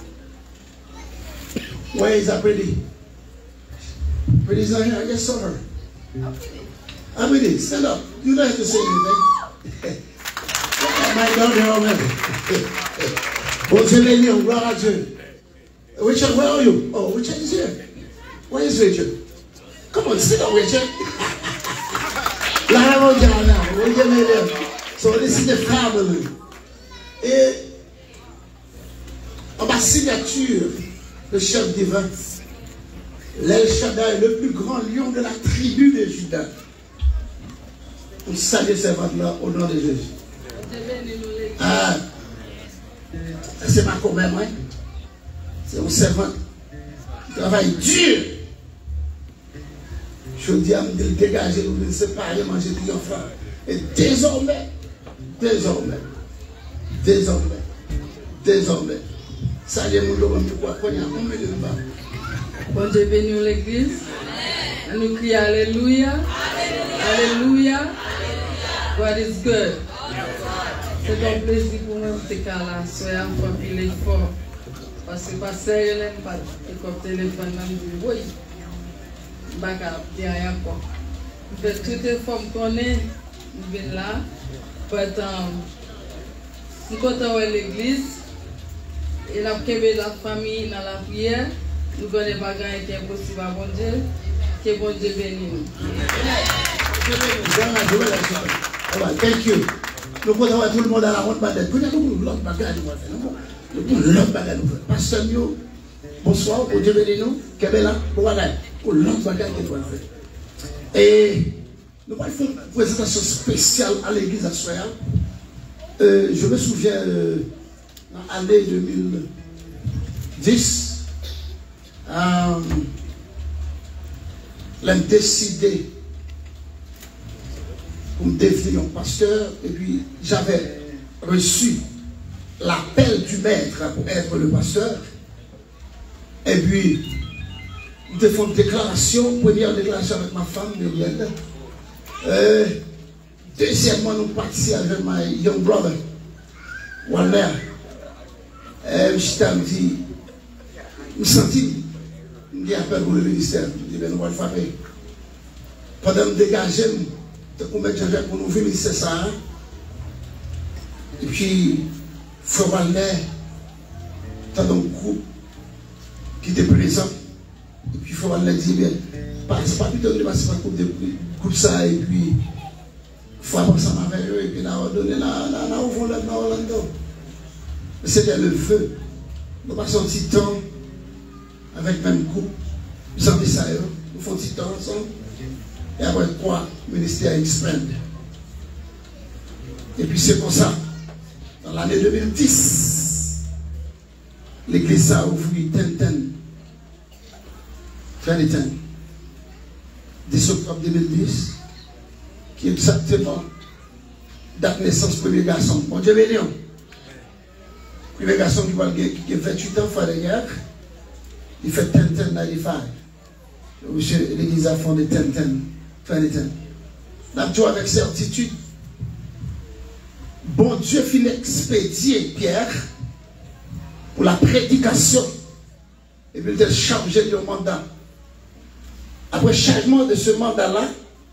Where is that pretty? Pretty's not here. I just saw her. I'm pretty. Stand up. You don't have to say anything. My daughter already. Bon Dieu béni, gloire à Dieu. Richard, where are you? Oh, Richard is here. Where is Richard? Come on, sit down, Richard. So this is the family. Et en ma signature, le chef divin, l'El Shaddai, le plus grand lion de la tribu de Juda. On salue ces ventes-là au nom de Jésus. Ah, c'est ma commère, hein? C'est un servant qui travaille dur. Je dis à me dégager, nous nous séparer, manger triomphant. Et désormais, désormais, désormais, désormais, ça y est, nous devons nous voir, qu'on y a un peu de bas. Bon Dieu bénit l'église. Nous crions Alléluia. Alléluia. God is good. C'est un plaisir pour moi de te caler. Soyez un peu plus fort. Parce que pas sérieux, pas de téléphone, même du oui. Baka derrière quoi. De toutes les formes qu'on est, nous venons là. But, um, nous comptons à l'église. Et la la famille dans la prière. Nous connaissons pas grand qui est impossible à bon Dieu. Que bon Dieu bénisse. Thank you. Nous comptons tout le monde à la ronde badette. Nous avons l'autre bagage nous faire. Nous avons l'autre bagage nous faire. Pasteur Mio, bonsoir, bon Dieu bénisse nous. Kebela, voilà. Pour l'autre bagage qu'il doit faire. Et nous allons faire une présentation spéciale à l'église à Soya. Euh, je me souviens, euh, dans l'année deux mille dix, euh, j'ai décidé pour me devenir un pasteur. Et puis j'avais reçu l'appel du maître pour être le pasteur. Et puis, nous faisons une déclaration, première déclaration avec ma femme, Muriel. Euh, deuxièmement, nous participons avec ma young brother, Walner. Euh, je me dit, nous sentons, nous avons appel pour le ministère, nous disons, nous allons le faire. Pendant nous dégager, nous avons pour nous venir, c'est ça. Et puis, Frère Walner, dans un groupe qui était présent. Et puis il faut aller dire, bien, c'est pas plutôt de passer par coupe ça, et puis il faut avancer avec eux, et puis là, on donne là, là, là, on va là, dans Orlando. C'était le feu. Nous passons un petit temps avec le même groupe. Nous sommes ça, nous faisons un petit temps ensemble. Et après quoi, le ministère expand. Et puis c'est comme ça, dans l'année deux mille dix, l'église a ouvert Tenten. Tenten. dix octobre deux mille dix, qui est exactement date de naissance premier garçon. Bon Dieu béni. Premier garçon qui a vingt-huit ans, frère de guerre, il fait Tenten quatre-vingt-quinze. Monsieur, l'église a fondé Tenten. Tenten. Nous avons avec certitude. Bon Dieu finit expédier Pierre pour la prédication. Et puis il a chargé de mandat. Après le changement de ce mandat-là,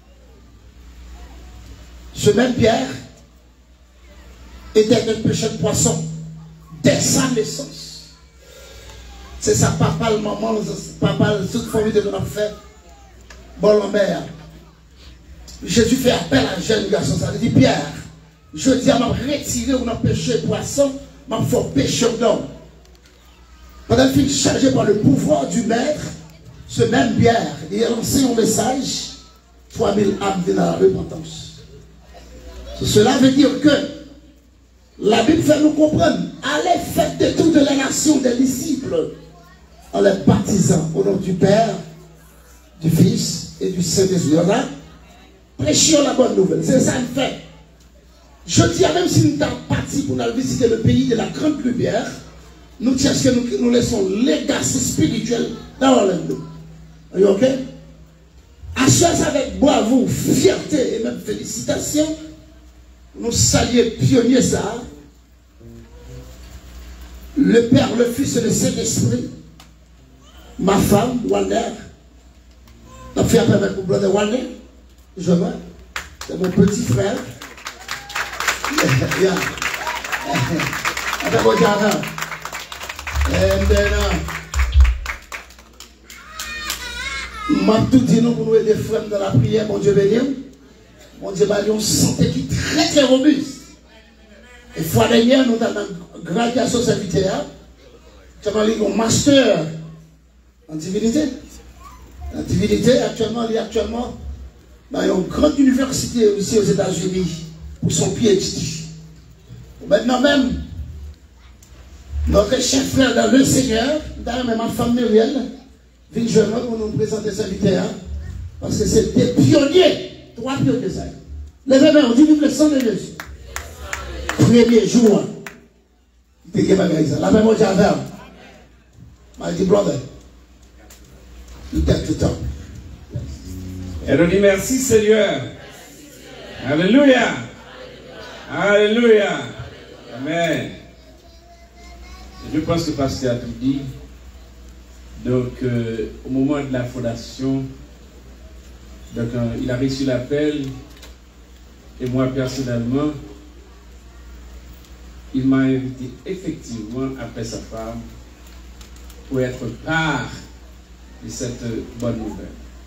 ce même Pierre était un pêcheur de poisson dès sa naissance. C'est sa papa, le maman, papa, toute famille de notre fait. Bon, l'homme, Jésus fait appel à un jeune garçon. Ça veut dire, Pierre, je dis à m'a retiré ou n'a pêché poisson, m'a fait pêcher d'homme. Pendant qu'il est chargé par le pouvoir du Maître, ce même Pierre, il a lancé un message, trois mille âmes dans la repentance. Cela veut dire que la Bible fait nous comprendre, allez faites de toutes les nations des disciples, en les baptisant au nom du Père, du Fils et du Saint-Esprit. Prêchons la bonne nouvelle, c'est ça le fait. Je dis, même si nous sommes partis pour aller visiter le pays de la grande lumière, nous disons que nous, nous laissons legacy spirituel dans Orlando. Ok? Assurez avec bravoure, fierté et même félicitations, nous saluons pionnier ça, le Père, le Fils et le Saint-Esprit, ma femme, Wander, la fille avec mon brother Wander, je vois, c'est mon petit frère. Yeah. Avec mon jardin. Et maintenant, m'a tout dit nous pour nous aider frères dans la prière, mon Dieu béni. Mon Dieu, nous avons une santé qui est très très robuste. Et fois dernière, nous avons une graduation serviteur. Nous avons un master en divinité. En divinité, actuellement, il est actuellement dans une grande université ici aux États-Unis pour son P H D. Maintenant même, notre chef frère dans le Seigneur, d'ailleurs même ma femme Muriel, vient jeune pour nous présenter serviteur. Parce que c'est des pionniers. Trois pionniers. Levez-moi, on dit vive le sang de Jésus. Premier jour, il y a des choses. La même chose avec my dear brother. You take the time. Et on dit merci Seigneur. Alléluia. Alléluia. Amen. Je pense que le pasteur a tout dit. Donc, euh, au moment de la fondation, donc, euh, il a reçu l'appel. Et moi, personnellement, il m'a invité effectivement, après sa femme, pour être part de cette bonne nouvelle.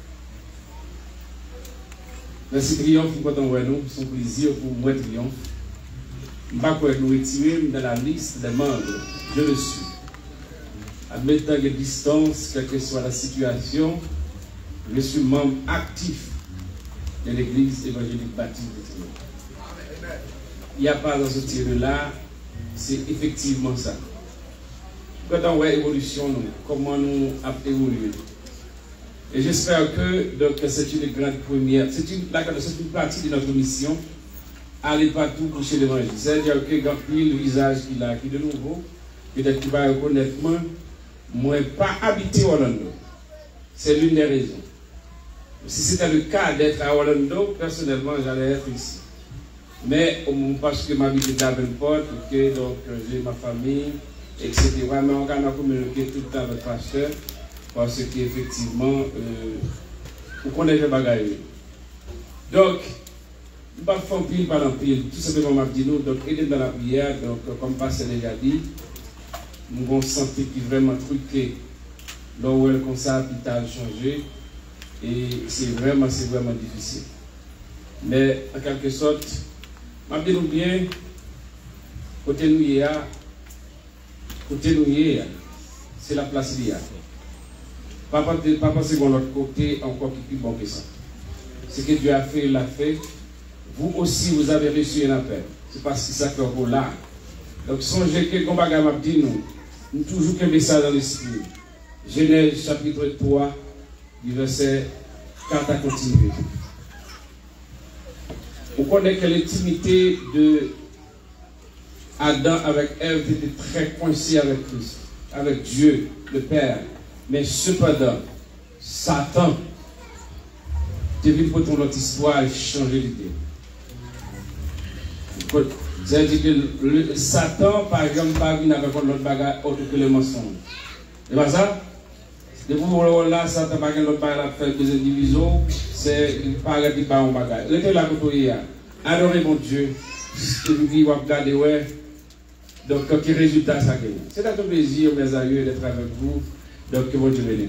Merci Triomphe pour nous, son plaisir pour moi Triomphe. Je ne vais pas nous retirer dans la liste des membres. Je le suis. Admettant les distances, quelle que soit la situation, je suis membre actif de l'église évangélique baptiste de Triomphe. Il n'y a pas dans ce tir-là, c'est effectivement ça. Quand on voit l'évolution, comment nous avons évolué. Et j'espère que c'est une grande première, c'est une, une partie de notre mission, aller partout coucher l'évangile. C'est-à-dire que quand il le visage qu'il a, qui de nouveau, peut-être qu'il va reconnaître moi, moi pas habité Orlando. C'est l'une des raisons. Si c'était le cas d'être à Orlando, personnellement, j'allais être ici. Mais parce que ma vie est à Davenport, okay, donc j'ai ma famille, et cetera. Mais on a communiqué tout le temps avec le pasteur, parce qu'effectivement, euh, vous connaissez les bagages. Donc, nous ne pouvons pas faire pile par pile. Tout simplement, m'a dit nous, donc aider dans la prière, donc comme le pasteur déjà dit, nous avons senti qui vraiment truqué, là où elle comme ça, l'hôpital changé, et c'est vraiment, c'est vraiment difficile. Mais en quelque sorte, m'a dit nous bien, côté nous y a, côté nous y a, c'est la place il y a. Pas penser qu'on l'autre côté encore qui est plus bon que ça. Ce que Dieu a fait, il l'a fait. Vous aussi, vous avez reçu un appel. C'est parce que ça fait encore là. Donc, songez que, comme Bagam a dit, nous, nous toujours qu'un message dans l'esprit. Genèse chapitre trois, du verset quatre à continuer. On connaît que l'intimité de Adam avec Ève était très coincée avec Christ, avec Dieu, le Père. Mais cependant, Satan, devine pour ton autre histoire, changer l'idée. C'est-à-dire que le, Satan, par exemple, pas venu avec l'autre bagage autre que le mensonge. C'est pas ça? Depuis que là, Satan n'a pas l'autre bagage à faire des indivisions, c'est pas un pas un bagage. Il était là pour toi hier. Adorez mon Dieu. Depuis que vous regardez, ouais. Donc, quel résultat ça gagne? C'est un plaisir, mes amis, d'être avec vous. Donc, que mon Dieu bénisse.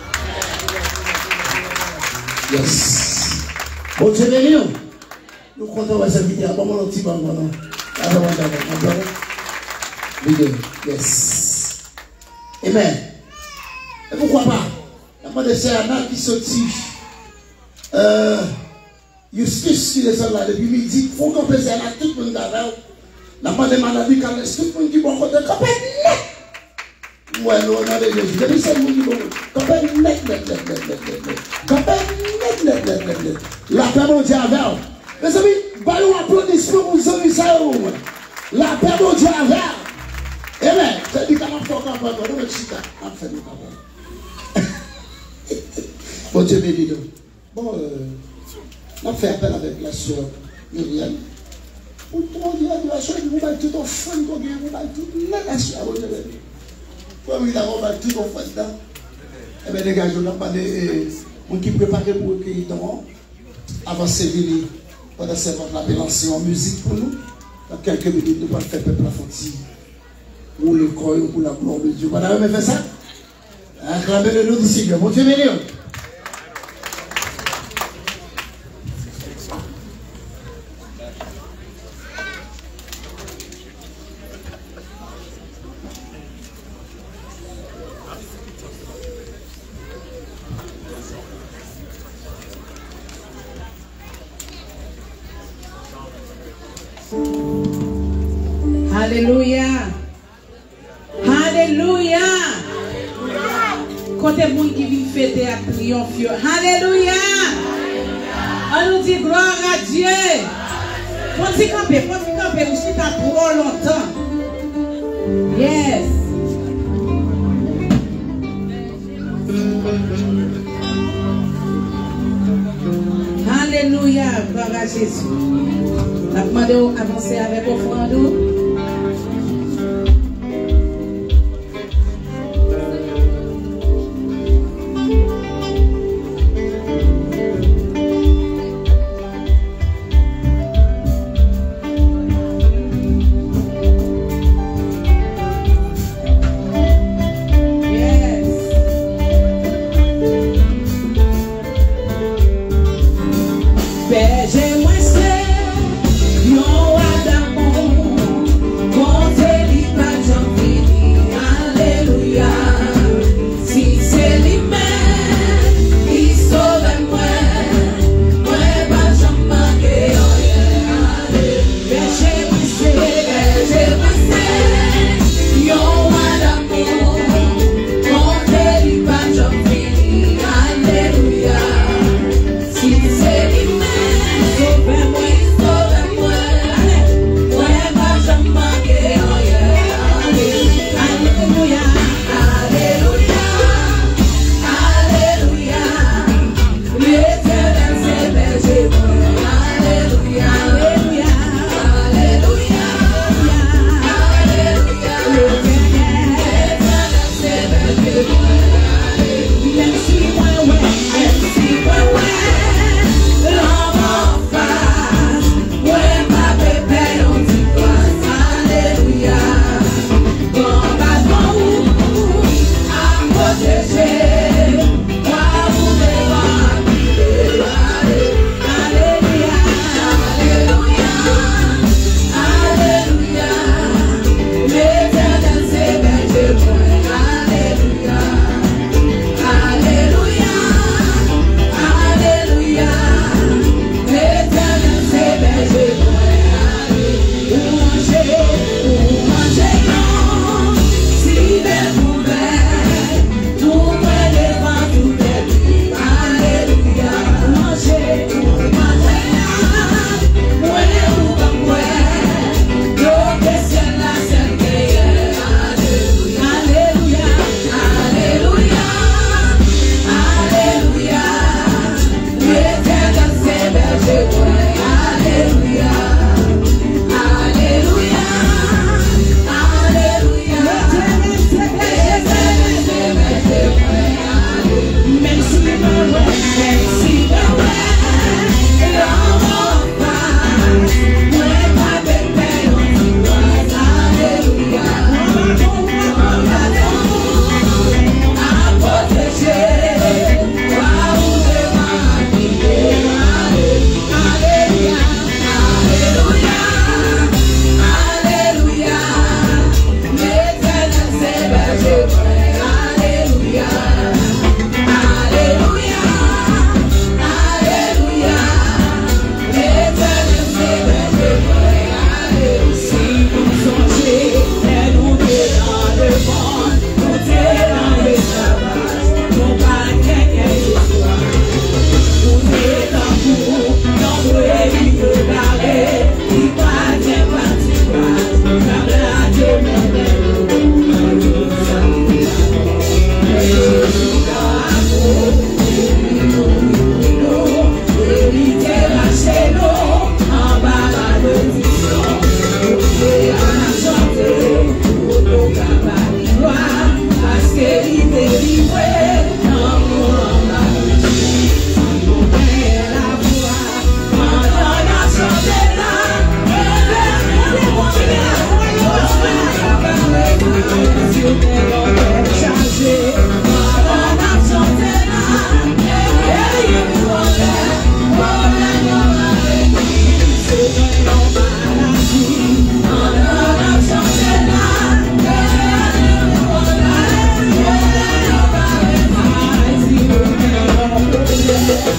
Yes. Bon Dieu bénisse. Nous comptons à cette vidéo. Bon, mon petit banc, yes. Amen. Et pourquoi pas? La de c'est Anna qui sortit. Euh, Justice qui descend là depuis midi. Il faut qu'on puisse aller à tout le monde d'avant. La main des maladies, quand tout le monde qui va côté, quand net. Ouais, non, on a des Jésus. Depuis c'est le monde qui va quand net, net, net, net, net, net. Quand net, net, net, net, net. La paix mondiale avec. Mes amis, baillons applaudissements pour vous amis ça. La paix mondiale avec. Amen. C'est dit qu'on a fait encore un peu de chita. On a fait nous encore. Bon Dieu béni nous. Bon, euh, on a fait appel avec la soeur Myriam. Pour toi, on dit la soeur, vous allez tout en fun, vous allez tout la soeur. Comme il a remis tout en fun dedans. Eh bien, les gars, je vais demander mon qui prépare pour recueillir dans avant de sévir pendant cette la lancer en musique pour nous. Dans quelques minutes, nous allons faire peuple la fatigue. Ou le corps, ou la gloire de Dieu. Madame, vous fait ça? Acclamez le nom du Seigneur. Mon Dieu béni. Alléluia. Alléluia. Côté monde qui vient fêter à triomphe. Alléluia. On nous dit gloire à Dieu. Quand tu campes, quand tu campes, vous êtes à trop longtemps. Yes. Alléluia. Gloire à Jésus. La demande d'avancer avec offrande. J'ai moi c'est, yon adamon.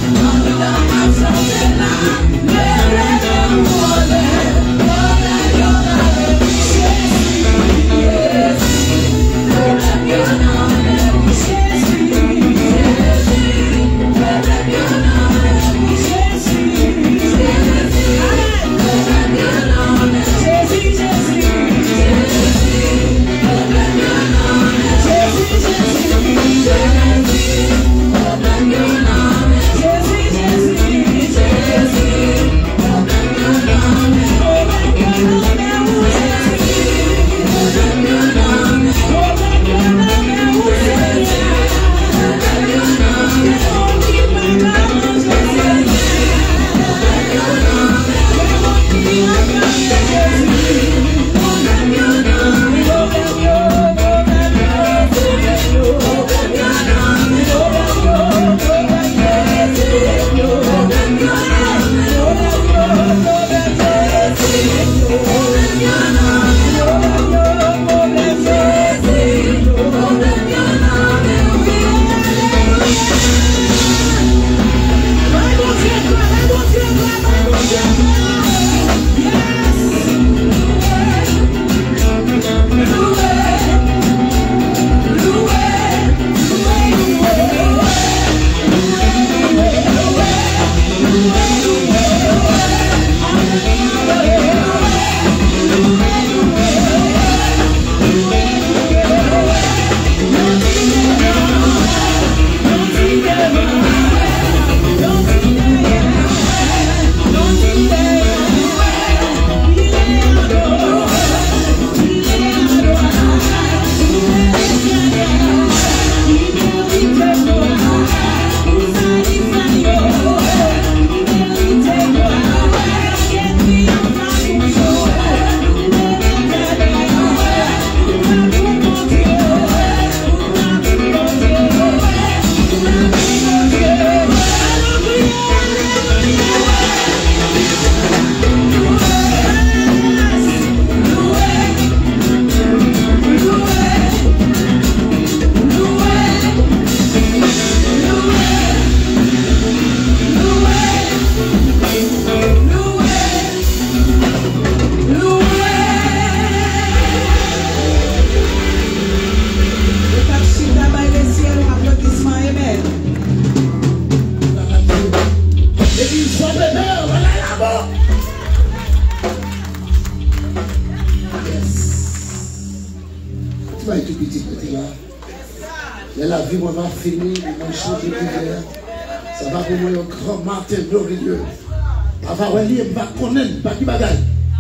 Mais la vie, on va finir, on va changer de vie. Ça va pour moi un grand matin glorieux. Avant, on va connaître, pas qui bagaille.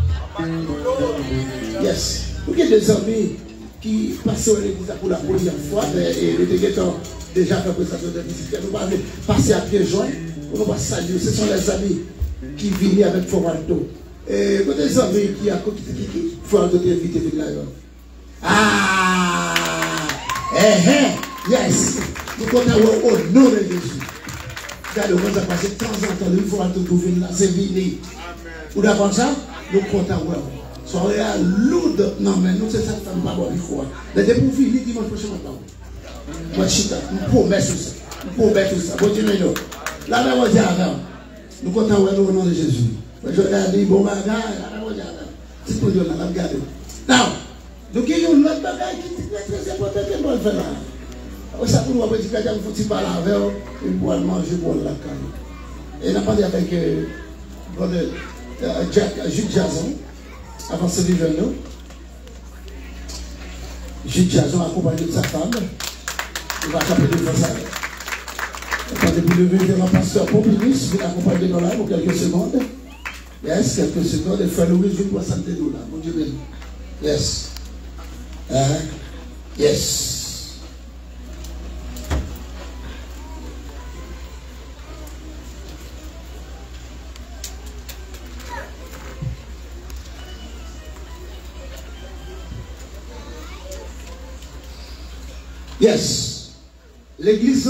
Yes. Vous avez des amis qui passent à l'église pour la première fois, et les déguetons déjà fait présentation de visite. Nous allons passer à pied joint, on va saluer. Ce sont les amis qui viennent avec Foralto. Et vous avez des amis qui ont qui Foralto qui invité de là. Ah! Eh eh! Yes! Nous comptons au nom de Jésus. Regardez, on va passer de temps en temps, il faut tout trouver là, c'est vini. Vous d'accord ça? Nous comptons ouais. Soirée à lourde, non mais nous c'est ça que nous ne pouvons pas voir. Les deux pour finir dimanche prochain matin. Moi chita, nous promets tout ça. Nous promets tout ça. Continuez nous. La même chose avant. Nous comptons ouais au nom de Jésus. Je vais dire bon bagage, la même chose avant. C'est pour Dieu, la regarde. Now, nous avons une autre bagaille qui est très importante que nous faire là. Ça pour nous, après, il faut parler avec eux, ils vont manger pour la canne. Et nous avons parlé avec Jack, Jude Jason, avant ce vivre nous. Jude Jason accompagné de sa femme. Il va taper devant ça. Depuis le révérend pasteur Populus, il accompagné dans là pour quelques secondes. Yes, quelques secondes. Et faire le réseau pour soixante dollars. Mon Dieu béni. Yes. Uh, yes. Yes. L'église,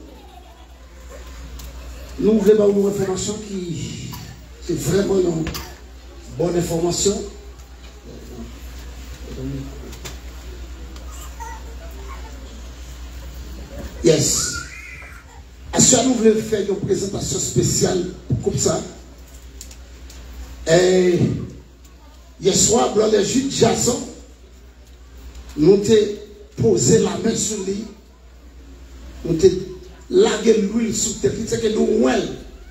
nous voulons une information qui c'est vraiment une bonne information. Yes. pasteur nous voulons faire une présentation spéciale comme ça. Et hier soir, dans les Jules Jason, nous avons posé la main sur lui. Nous avons lagué l'huile sous terre. C'est que nous avons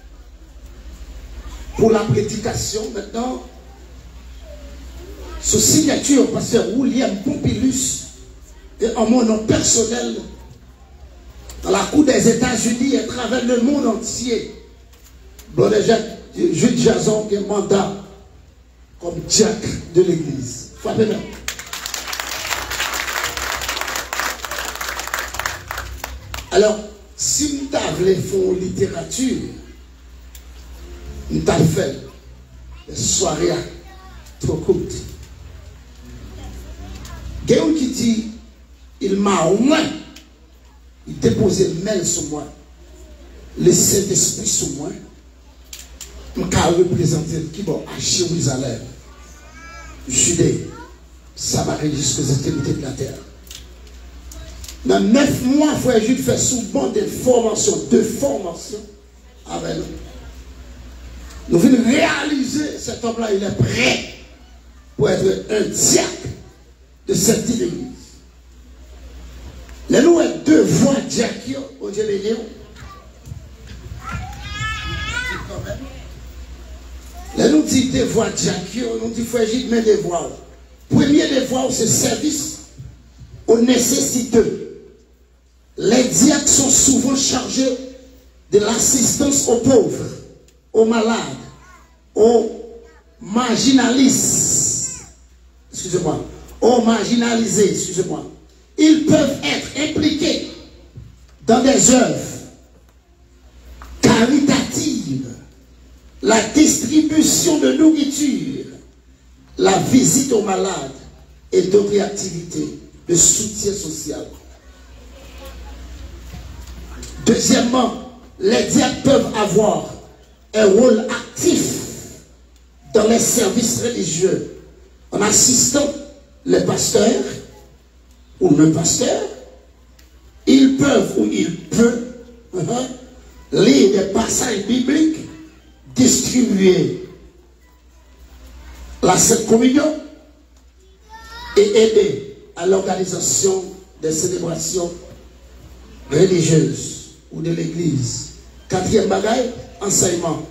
pour la prédication maintenant. Sous signature, pasteur William Pompilus, et en mon nom personnel, dans la cour des États-Unis et à travers le monde entier, dans les Jules Jason qui est mandat comme diacre de l'église. Frappez-le. Alors, si nous avons fait une littérature, nous avons fait des soirées trop courtes. Quelqu'un qui dit, il m'a au moins, il déposé le mail sur moi, le Saint-Esprit sur moi, je vais représenter qui va à Jérusalem, Judée, Samarie jusqu'aux extrémités de la terre. Dans neuf mois, frère Jules fait souvent des formations, deux formations avec nous. Nous venons réaliser cet homme-là, il est prêt pour être un diacre de cette église. Les nous avons deux voix diacres au Dieu béni. Les nous dit deux voix diacres, nous dit frère Gilles, mais des voix. Premier des voix, c'est service aux nécessiteux. Les diacres sont souvent chargés de l'assistance aux pauvres, aux malades, aux marginalistes. Excusez-moi. Aux marginalisés, excusez-moi. Ils peuvent être impliqués dans des œuvres caritatives, la distribution de nourriture, la visite aux malades et d'autres activités de soutien social. Deuxièmement, les diacres peuvent avoir un rôle actif dans les services religieux en assistant les pasteurs ou le pasteur. Ils peuvent ou ils peuvent uh-huh, lire des passages bibliques, distribuer la Sainte Communion et aider à l'organisation des célébrations religieuses ou de l'église. Quatrième bagaille, enseignement.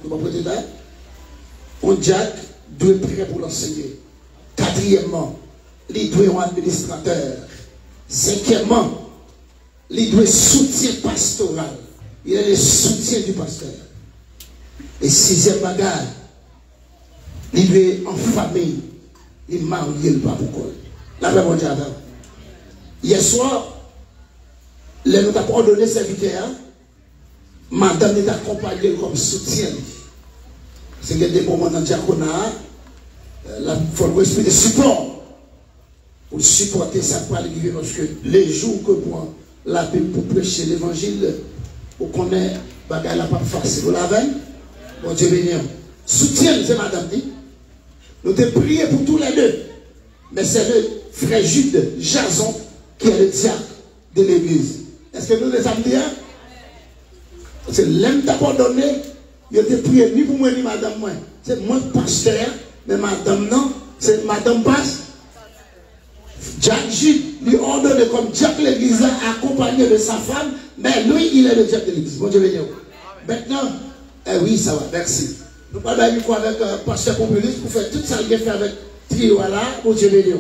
On diacre doit être prêt pour l'enseigner. Quatrièmement, il doit être un administrateur. Cinquièmement, il doit être soutien pastoral. Il est le soutien du pasteur. Et sixième bagaille, il doit être en famille. Il marie le pas pour la même mondiale. Hier soir, les nous avons ordonné serviteur. Madame est accompagnée comme soutien. C'est qu'il y a des moments dans le diaconat, il faut esprit de support pour supporter sa parole parce que les jours que moi, la Bible pour prêcher l'évangile, on connaît, bagaille la pas facile. Vous l'avez? Bon Dieu béni. Soutien, c'est madame dit. Nous devons prier pour tous les deux. Mais c'est le frère Jude Jason qui est le diacre de l'église. Est-ce que nous les avons dit? C'est l'homme d'abord donné, il a été prié ni pour moi ni madame moi. C'est moi pasteur, mais madame non, c'est madame passe. Jacques Jude lui ordonne comme diacre de l'église accompagné de sa femme, mais lui il est le diacre de l'église. Bon Dieu béni. Maintenant, eh oui, ça va, merci. Nous parlons avec le euh, pasteur Pompilus pour faire tout ça qu'il a fait avec trio là, bon Dieu béni.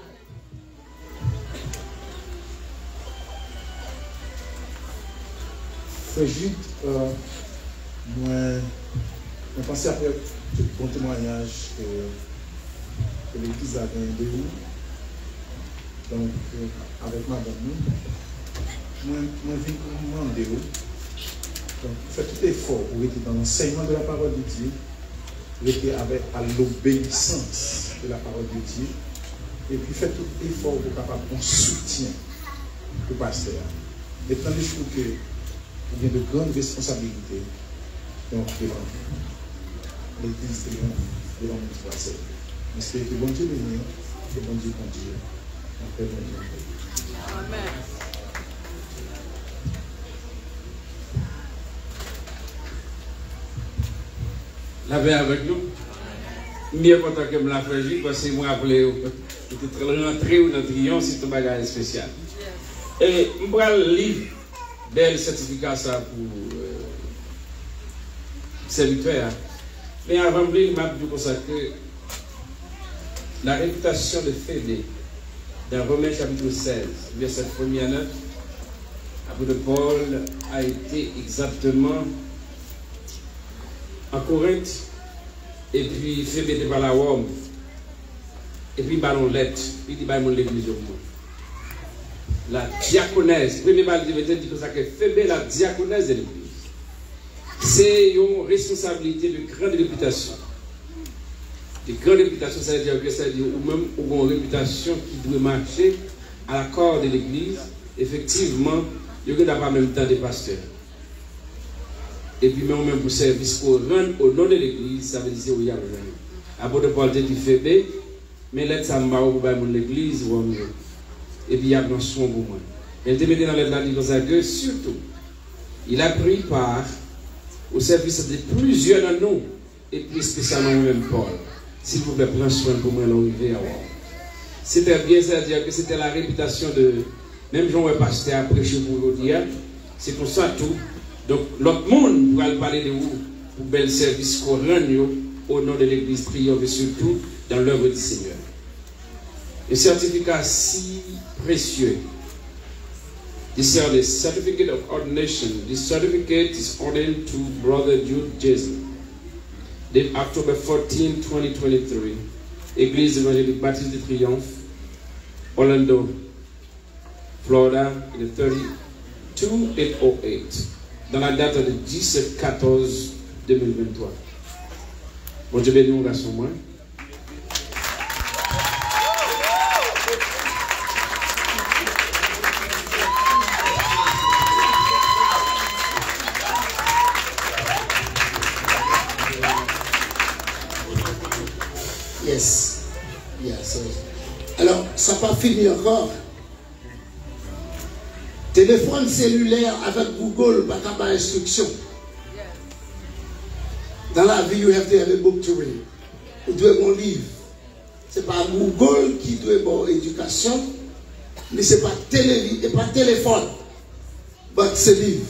Frère Jude, euh, moi, je pense après tout bon témoignage que, que l'église a gagné de vous. Donc, euh, avec madame, moi, moi, je viens demander vous. Donc, faites tout effort pour être dans l'enseignement de la parole de Dieu, rester avec à l'obéissance de la parole de Dieu, et puis faites tout effort pour capable un soutien au pasteur. Maintenant, je trouve que il y a de grandes responsabilités donc devant l'église devant notre pasteur. J'espère que bon Dieu béni, que bon Dieu conduise. Amen. La paix avec nous. Bien content que je la fasse parce que moi, après, j'étais rentré dans le triomphe, c'est un bagage spécial. Et je vais lire bel certificat ça pour euh, serviteur. Mais avant de lire, je vais vous consacrer la réputation de Phébé dans Romains chapitre seize, verset un à neuf. L'apôtre Paul a été exactement en Corinthe, et puis Phébé était par la Rome, et puis ballon lettre, puis il dit mon l'église au monde. La diaconesse, premier bal de dit que ça que Phébé la diaconesse de l'église. C'est une responsabilité de grande réputation. De grande réputation, ça veut dire que ça veut dire ou même ou une réputation qui doit marcher à l'accord de l'église. Effectivement, il n'y a pas même temps des pasteurs. Et puis même pour service pour rendre au nom de l'église, ça veut dire qu'il y a un apôtre Paul dit Phébé, mais là ça m'a pour l'église ou mieux. Et puis il y a un soin pour moi. Elle te met dans la dit que surtout, il a pris part au service de plusieurs de nous, et plus spécialement même Paul. S'il vous plaît, prends soin pour moi l'arrivée à voir. C'était bien, c'est-à-dire que c'était la réputation de, même Jean pasteur a prêché pour vous dire, c'est pour ça tout. Donc l'autre monde pourra parler de vous pour bel service qu'on rend au nom de l'église triomphe et surtout dans l'œuvre du Seigneur. Un certificat si précieux. This is the certificate of ordination. This certificate is ordained to Brother Jude Jason. Date October fourteenth, twenty twenty-three. Église évangélique Baptiste de Triomphe, Orlando, Florida, in the thirty-two eight oh eight. Dans la date de dix-sept quatorze deux mille vingt-trois. Bon Dieu béni mon garçon moi. Yes. Yes. Alors, ça n'a pas fini encore. Téléphone cellulaire avec Google, pas ta instruction. Dans la vie, you have to have a book to read. Vous devez mon livre. Ce n'est pas Google qui doit avoir éducation, mais ce n'est pas, télé, pas téléphone, mais c'est livre.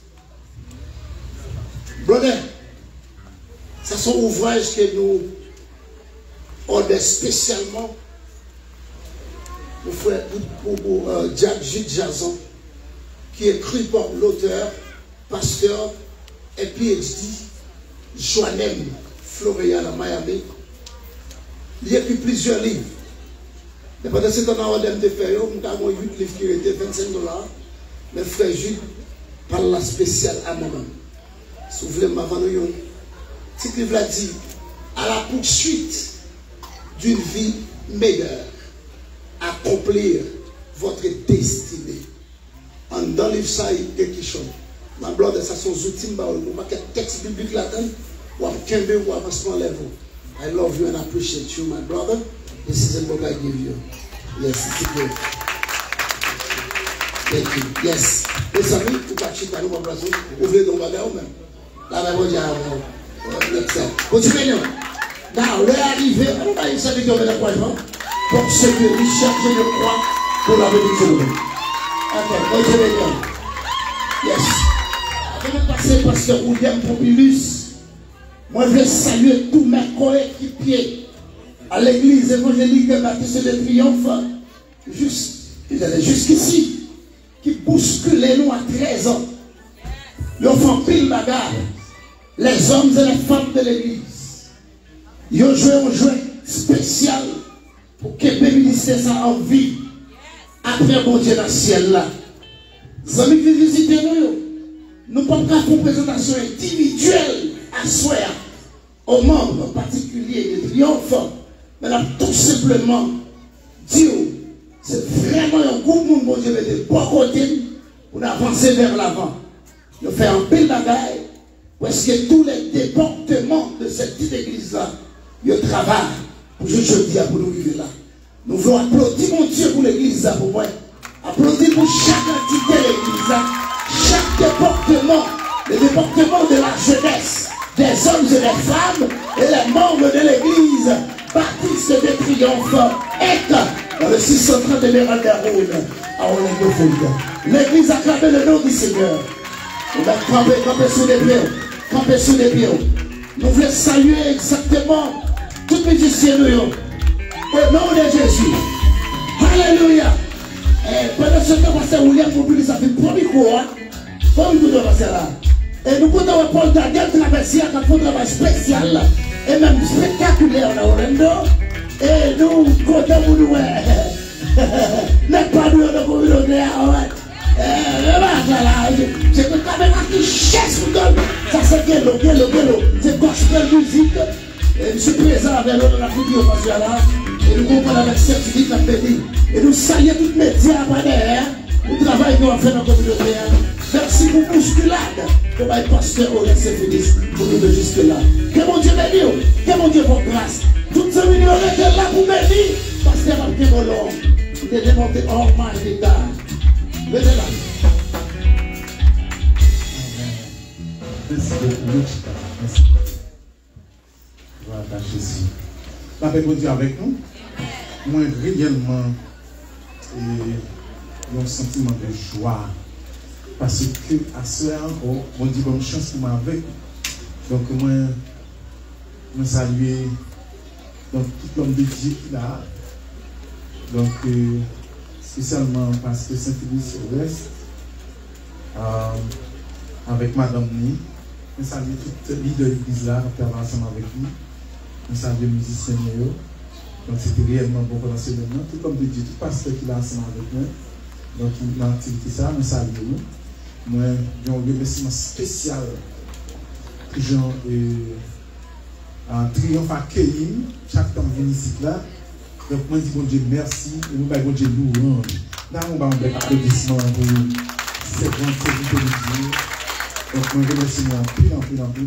Brother, ça sont ouvrages que nous ordonnons spécialement pour frère pour, pour, euh, Jack Jude Jason, qui est écrit par l'auteur, pasteur et P H D, Joanem Floréal à Miami. Il y a écrit plusieurs livres. Mais pendant ce temps, on a de faire, nous avons huit livres qui étaient vingt-cinq dollars. Mais frère Jude parle la spéciale à moi-même. Si vous voulez m'avancer, ce livre a dit, à la poursuite d'une vie meilleure, accomplir votre destinée. En dans le livre, ça, il y a quelque chose. Ma blonde, ça sont outils, il n'y a pas de texte biblique là-dedans, ou un kembe ou avancement level. I love you and I appreciate you, my brother. This is a book I give you. Yes, it's a gift. Thank you. Yes. Les amis, vous pouvez acheter à nous, mon brother. Ouvrez donc bagage ou même. Là, on va dire, continuez. Now, le arrivé, on va y savoir qu'on met l'encouragement pour ceux que Richard, je le crois, pour la bénédiction. Ok, continuez. Yes. Avant de passer, pasteur William Populus, moi je vais saluer tous mes coéquipiers à l'église évangélique de Baptiste de Triomphe, juste, ils allaient jusqu'ici, qui bousculaient nous à treize ans. Ils ont fait pile bagarre, les hommes et les femmes de l'église. Ils ont joué un jeu spécial pour que le ministère ça en vie après bon Dieu dans le ciel là. Les amis qui visitent nous, nous ne pouvons pas faire une présentation individuelle à soi, aux membres particuliers de Triomphe, mais là, tout simplement, Dieu, c'est vraiment un groupe de bon Dieu de bon côté pour avancer vers l'avant. Nous faisons un bel bagaille, parce que tous les départements de cette petite église-là, ils travaillent pour je dis pour nous vivre là. Nous voulons applaudir mon Dieu pour l'église là, pour moi. Applaudir pour chaque entité de l'église là, chaque département, le département de la jeunesse, des hommes et des femmes et les membres de l'église baptiste de triomphe et dans le six cent trente de l'Émeraude à Orlando. L'église a clamé le nom du Seigneur. On va camper, camper sous les pieds. Camper sous les pieds. Nous voulons saluer exactement tous les musiciens au nom de Jésus. Alléluia. Et pendant ce temps, Pasteur William Mobilis a fait le premier cours. Comme nous devons passer là. Et nous comptons Paul Daniel traverser à un travail spécial et même spectaculaire à Orlando. Et nous comptons pour nous. N'est pas nous de communauté. C'est que la caméra qui cherche pour donner. Ça c'est Gelo, Gelo, Gelo. C'est gospel musique. Et je suis présent avec l'autre de la vidéo là. Et nous comprenons avec certitude la béni. Et nous saluons tous les médias par derrière. Le travail que nous avons fait dans la communauté. Merci pour bousculade. Que my pasteur aurait ses fils pour nous de jusque-là. Que mon Dieu bénisse. Que mon Dieu vous grâce. Toutes ces millions étaient là pour bénir. Pasteur Marqué Molon. Il est démonté hors mal d'État. Venez là. Merci beaucoup. Merci. On va attacher ici. La paix de Dieu avec nous. Moi, réellement, et un sentiment de joie. Parce que à cela encore, on dit bonne chance pour moi avec. Donc, moi, je salue donc, tout l'homme de Dieu qui là. Donc, euh, spécialement parce que Saint-Félix reste euh, avec Madame Ni. Je salue tout le leader de l'église là, qui travaille ensemble avec lui. Je salue les musiciens. Donc, c'était réellement bon pendant ce moment. Tout l'homme de Dieu, tout pasteur qui est ensemble avec moi. Donc, dans l'activité, ça, je salue nous. Moi, j'ai un remerciement spécial que j'ai un triomphe accueilli chaque temps que je viens ici là. Donc, moi, je dis bon Dieu merci et nous, bon Dieu louange. Là, on va un applaudissement pour ces grands serviteurs de Dieu. Donc, moi, je remercie moi en pile, en pile, en pile.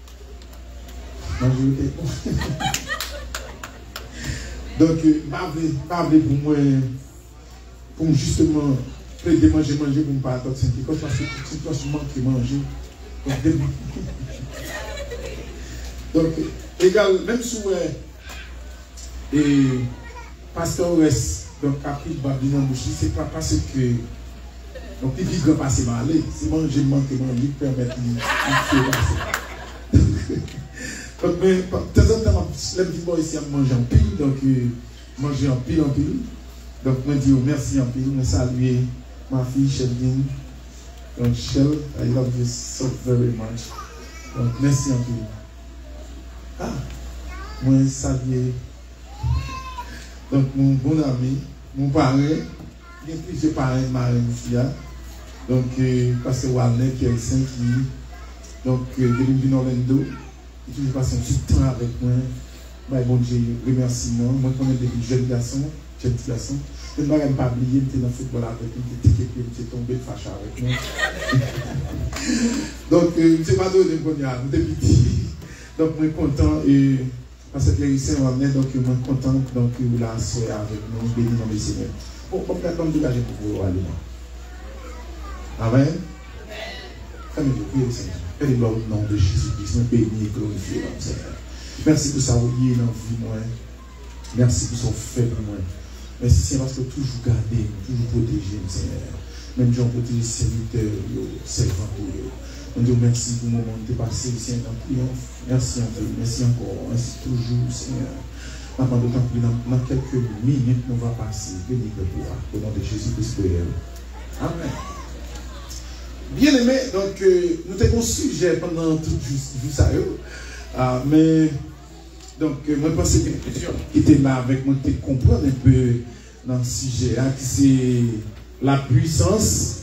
Donc, pas pour moi, pour justement. De manger, manger pour ne pas attendre Saint-Pécos parce que c'est toi qui manques de manger. Donc, égal, même si et pasteur reste donc capable de Babylone bouche, c'est pas parce que donc il vit passer mal, c'est manger, manquer, manger qui permet de faire passer. Donc, mais de temps en temps, je me dis ici à manger en pile, donc manger en pile, en pile. Donc, je dis merci en pile, je salue ma fille Sheldon. Donc, Shell, I love you so very much. Donc, merci en pile. Ah, moi, salue. Donc, mon bon ami, mon parrain, il y a plusieurs parrains de Marine ici. Donc, euh, Pasteur Walner, qui est le Saint qui, donc, euh, de l'Union Orlando, il toujours passé un petit temps avec moi. Bah, bon Dieu, remerciement. Moi, je connais depuis jeune garçon, jeune petit garçon. Je ne vais pas oublier, j'étais dans le football avec lui, j'étais j'étais tombé de fâche avec moi. Donc, je ne sais pas d'où je suis petit. Donc, je suis content. Et, parce que Cléricien m'a amené, donc, je suis content. Donc, vous la soirée avec nous, béni dans le Seigneur. Bon, on peut comme dégager pour vous aller. Amen. Amen. Priez le Seigneur. Père, au nom de Jésus-Christ, nous bénis et glorifions notre Seigneur. Merci pour ça, vous y est dans la vie, moi. Merci pour ce fait pour moi. Merci Seigneur parce que toujours garder, toujours protéger, Seigneur. Même Jean protéger les serviteurs, les servants pour eux. On dit merci pour le moment de passer, Seigneur, dans triomphe. Merci encore, merci encore, merci toujours, Seigneur. Avant d'autant plus, dans quelques minutes, nous allons passer. Béni le pouvoir. Au nom de Jésus-Christ. Amen. Bien aimé, donc euh, nous avons un sujet pendant tout ça. Euh, mais donc, euh, moi, je pense que qui était là avec moi, qui comprendre un peu dans le sujet, hein, qui c'est la puissance,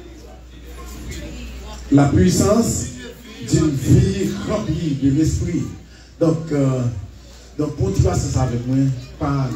la puissance d'une vie remplie de l'esprit. Donc, euh, donc, pour tu passer ça avec moi, parle.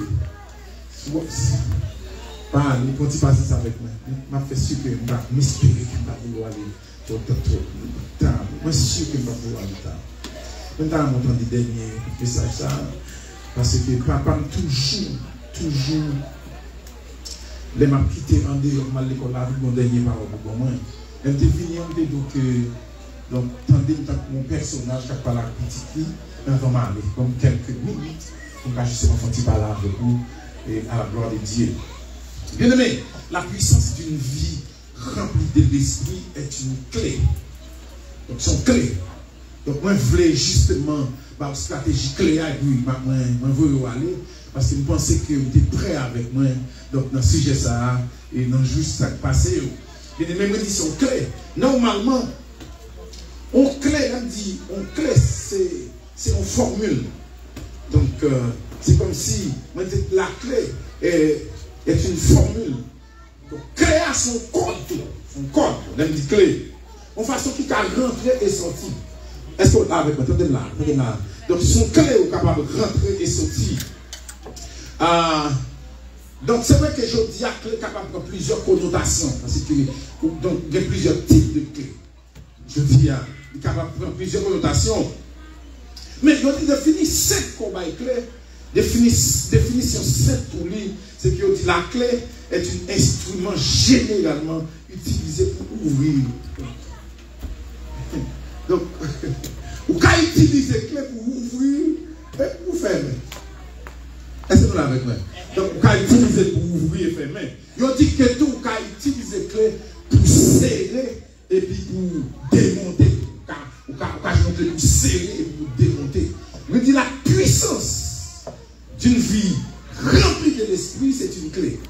Parle, pour tu passer ça avec moi. Je fais sûr que je vais m'inspirer, que je vais vouloir aller au temps. Je suis sûr que je vais vouloir aller au temps. Maintenant, on entend des derniers messages, parce que papa toujours, toujours, les m'a quitté en dehors de l'école avec mon dernier parole pour moi. Elle était venue, elle dit que Donc, tendez mon personnage qui parle à la petite fille, dans ma vie, comme quelques minutes, pour que justement faut parler avec vous et à la gloire de Dieu. Bien aimé, la puissance d'une vie remplie de l'esprit est une clé. Donc, c'est une clé. Donc, moi, je voulais justement, par stratégie clé, et puis, moi, je veux aller, parce que je pensais que vous étiez prêt avec moi, donc, dans ce sujet, ça, et dans juste ça qui passé. Bien aimé, moi, je dis, c'est une clé. Normalement, on clé, on dit, on clé, c'est une formule. Donc, euh, c'est comme si, moi, je dis, la clé est, est une formule. Donc, clé a son code, son code, on dit clé. En façon qui a rentré et sorti. Est-ce que vous avez avec moi? Attendez là, attendez là. Donc, son clé est capable de rentrer et sortir. Euh, donc, c'est vrai que je dis à clé capable de plusieurs connotations. Parce que, donc, il y a plusieurs types de clés. Je dis, il est capable de prendre plusieurs connotations. Mais il dit définir cinq combats clés. Définition simple pour lui, c'est qu'il dit la clé est un instrument généralement utilisé pour ouvrir. Donc, vous pouvez utiliser la clé pour ouvrir et pour fermer. Est-ce que vous l'avez avec moi? Donc, vous pouvez utiliser pour ouvrir et fermer. Il dit que tout, vous pouvez utiliser la clé pour serrer et puis pour démonter. Vous pouvez pour serrer et pour démonter. Il dit la puissance d'une vie remplie de l'esprit, c'est une clé.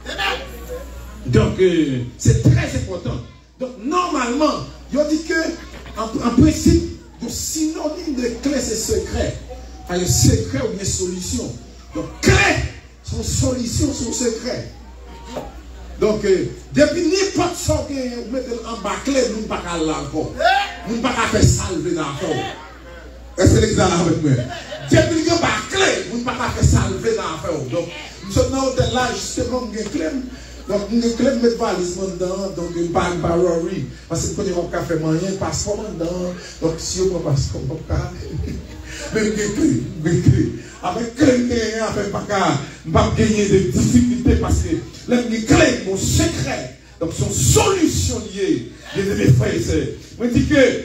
Donc, euh, c'est très important. Donc, normalement, il dit que, en, en principe, le synonyme de clé, c'est secret. Enfin, le secret ou bien solution. Donc, clé, son solution, son secret. Donc, euh, depuis n'importe ce que vous mettez en bas clé, nous ne pouvons pas aller encore. Nous ne pouvons pas faire salver d'enfant. Est-ce que l'examen avec moi? Depuis que par clé, vous ne pouvez pas faire salver d'enfant. Donc, nous sommes dans l'hôtel là, justement, nous avons clé. Donc, nous avons clé, mettre valise dedans, donc, une bague par Rory. Parce que quand on a fait moyen, passeport dedans. Donc, si on a passeport, on a mais nous avons clé, nous avons clé. Avec clé, nous avons fait pas qu'à pas gagner des difficultés parce que les clés, mon secret, donc, sont solutions liées. Les mes frères et sœurs. Je dis que,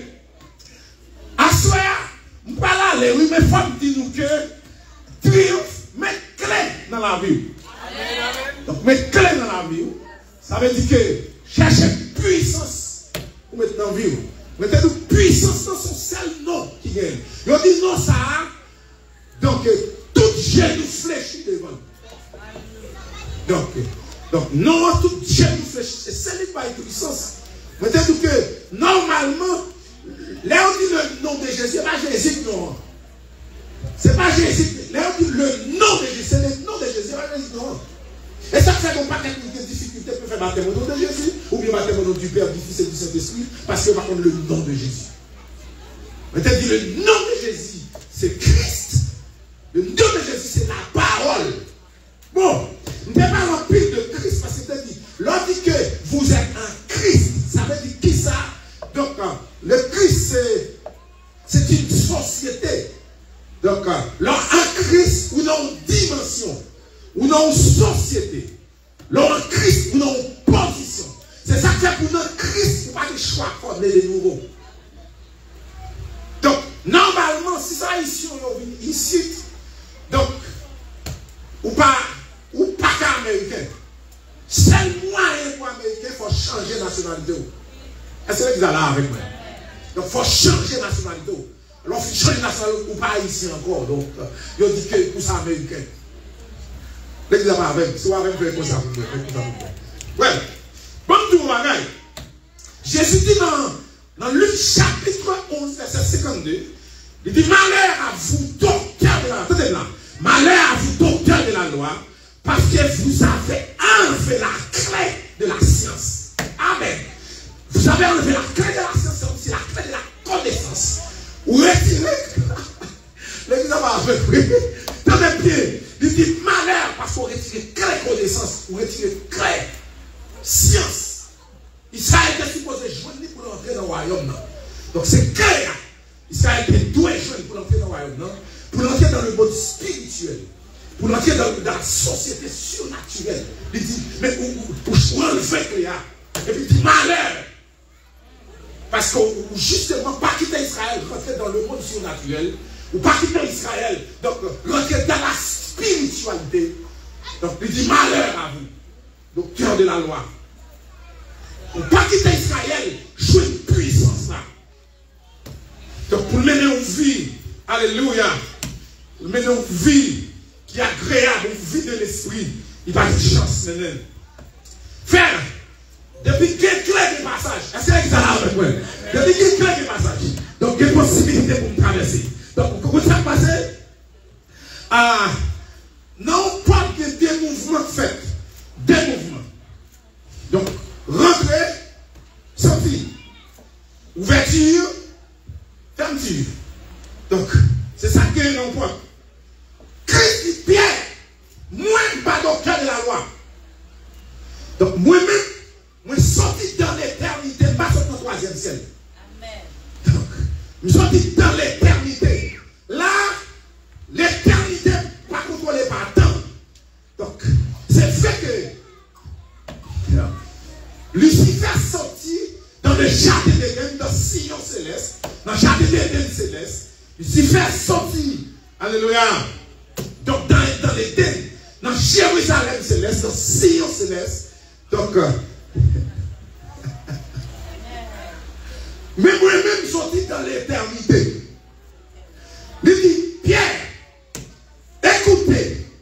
à soi, je ne parle pas aller, oui, mais femmes disent nous que triomphe, met clé dans la vie. Donc, mettre clé dans la vie, ça veut dire que chercher puissance pour mettre dans la vie. Mettez une puissance dans son seul nom qui gagne. Il dit non, ça. Donc, tout genou fléchi devant. Donc, donc non, tout genou fléchi. C'est celle qui a une puissance. Mettez tout que normalement, là on dit le nom de Jésus, c'est pas Jésus non. C'est pas Jésus. Là on dit le nom de Jésus, c'est le nom de Jésus, c'est pas Jésus non. Et ça fait qu'on n'a pas de difficulté pour faire baptême au nom de Jésus, ou bien baptême au nom du Père, du Fils et du Saint-Esprit, parce que par contre le nom de Jésus. Mettez dit le nom de Jésus, c'est Christ. Le nom de Jésus, c'est la parole. Bon, ne pas remplir de Christ, parce que c'est dit, l'on dit que vous êtes un Christ, ça veut dire qui ça? Donc, le Christ, c'est une société. Donc, là, un Christ, ou non une dimension, ou non une société. Là, un Christ, ou non une position. C'est ça que fait pour notre Christ, il n'y a pas de choix pour les nouveaux. Donc, normalement, si ça ici, on vient ici, donc, ou pas, ou pas qu'américain. Seul moyen pour américain, il faut changer de nationalité. Est-ce que vous allez avec moi? Donc, il faut changer de nationalité. Alors, il faut changer de nationalité ou pas ici encore. Donc, il dit que pour ça américain. L'examen avec, c'est avec vous comme ça pour vous. Ouais. Bon, tout le monde, Jésus dit dans, dans Luc chapitre onze, verset cinquante-deux, il dit malheur à vous, docteurs de la loi. Là. Malheur à vous, docteurs de la loi, parce que vous avez enlevé la clé de la science. Amen. Vous avez enlevé la clé de la science, c'est la clé de la connaissance. Ou retirez. L'examen avec vous. Dans les pieds, il dit malheur parce qu'on retire clé connaissance, ou retire clé science. Israël était supposé joindre pour entrer dans le royaume. Donc c'est clair. Israël était doué joindre pour entrer dans le royaume. Pour entrer dans le monde spirituel. Pour entrer dans, dans la société surnaturelle. Il dit, mais où, où, où enlever Cléa. Et puis il dit malheur. Parce que justement, pas quitter Israël, rentrer dans le monde surnaturel, ou pas quitter Israël, donc rentrer dans la spiritualité. Donc il dit malheur à vous, docteur de la loi. Ou pas quitter Israël, jouer une puissance là. Donc pour mener une vie, alléluia, pour mener une vie qui est agréable, une vie de l'esprit, il va y avoir une chance maintenant. Frère, depuis qu'il y a clé de passage, est-ce qu'il y a ça là avec moi? Depuis qu'il y a clé de passage, donc il y a possibilité pour me traverser. Donc, comment ça se passe? Ah, non pas que des mouvements faits, des mouvements. Donc, rentrer, sortir, ouverture, fermeture. Donc, c'est ça qui est non point. Christ dit Pierre, moi, pas docteur de la loi. Donc, moi-même, je suis sorti dans l'éternité, pas sur le troisième ciel. Amen. Donc, je suis sorti dans l'éternité. Là, l'éternité n'est pas contrôlée par le temps. Donc, c'est fait que yeah. Lucifer sorti dans le jardin d'Éden, dans le sillon céleste, dans le jardin d'Éden céleste. Lucifer sorti, alléluia, donc dans, dans l'Éden, dans Jérusalem céleste, dans le sillon céleste. Donc, euh, mais moi-même sorti dans l'éternité. Il dit, Pierre, écoutez,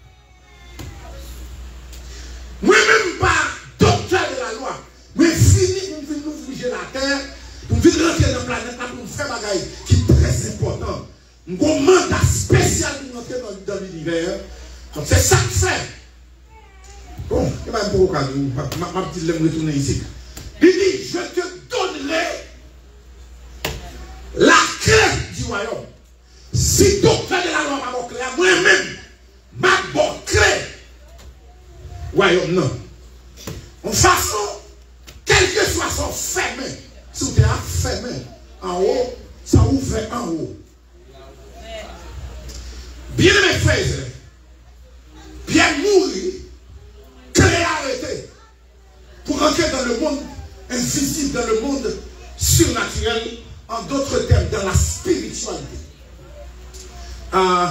moi-même pas docteur de la loi, mais fini pour venir nous obliger la terre, pour venir rentrer dans la planète, pour faire des bagailles qui est très important. Un mandat spécial pour rentrer dans, dans l'univers. Donc c'est ça que fait. Bon, il va me provoquer, ma petite lèvre retourner ici. Il dit, je te donnerai la clé du royaume. Si docteur de la loi m'a bon clé, moi-même, ma bonne clé. Royaume, non. En façon, quel que soit son fermé, si vous êtes fermé en haut, ça ouvre en haut. Bien mes frères, bien mourir, clé arrêtée, pour entrer dans le monde invisible, dans le monde surnaturel, en d'autres termes, dans la spiritualité. Euh,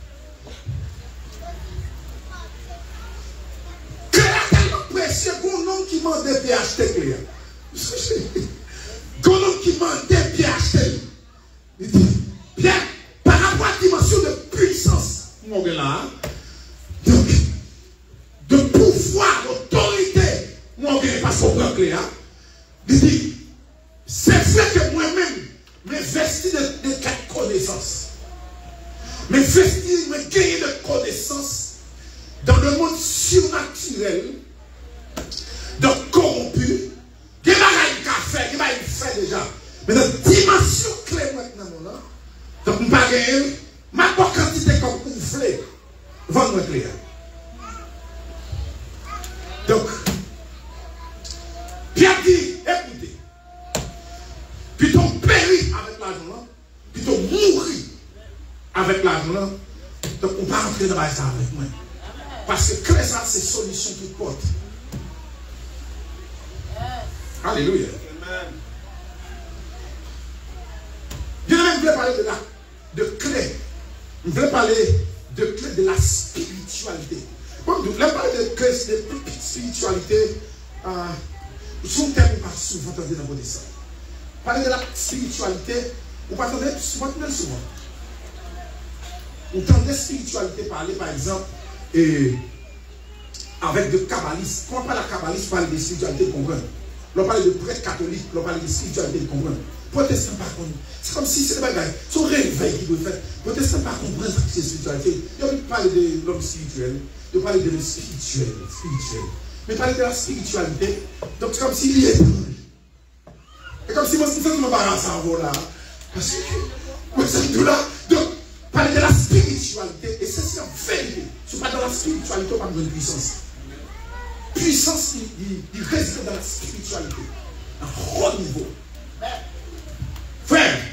Clé a tellement précieux qu'on homme qui m'a des P H T clé. Qu'on homme qui m'a des P H T. Il dit, bien, par rapport à la dimension de puissance, mon gars là, donc, de pouvoir, d'autorité, mon gars, pas son grand clé, il dit, c'est vrai que moi-même, m'investis de, de quatre connaissances. M'investis, me gagner de connaissances dans le monde surnaturel, donc corrompu, qui va y faire, qui va y faire déjà. Mais dans la dimension clé maintenant, là, donc je ne vais pas gagner, ma bonne quantité comme vous voulez, vendre clé. Donc, Pierre dit, écoutez, plutôt périr avec l'argent, plutôt mourir avec l'argent, donc on va rentrer dans ça avec moi. Parce que clé ça, c'est solution toute porte. Alléluia. Je ne voulais parler de la de clé. Je voulais parler de clé de la spiritualité. Bon, je voulais parler de clé de spiritualité. Euh, son terme pas souvent entendu dans votre ça. Parler de la spiritualité, vous pas entendre souvent, souvent. Vous entendez spiritualité parler, par exemple, et avec de kabbalistes. Quand on parle de kabbaliste, on parle de spiritualité de comprendre. On parle de prêtre catholique, on parle de spiritualité de comprendre. Protestant par contre, c'est comme si c'est des bagages. C'est un réveil qui doit faire. Protestant par contre, c'est spiritualité. Il ne parle de l'homme spirituel, il parle de l'homme spirituel, spirituel. Mais parler de la spiritualité, donc c'est comme s'il y est. C'est comme si moi, je me barre en là. Parce que, moi, c'est tout là. Donc, parler de la spiritualité, et c'est en vérité. Ce n'est pas dans la spiritualité, on parle de puissance. Puissance, il, il réside dans la spiritualité. À haut niveau. Frère,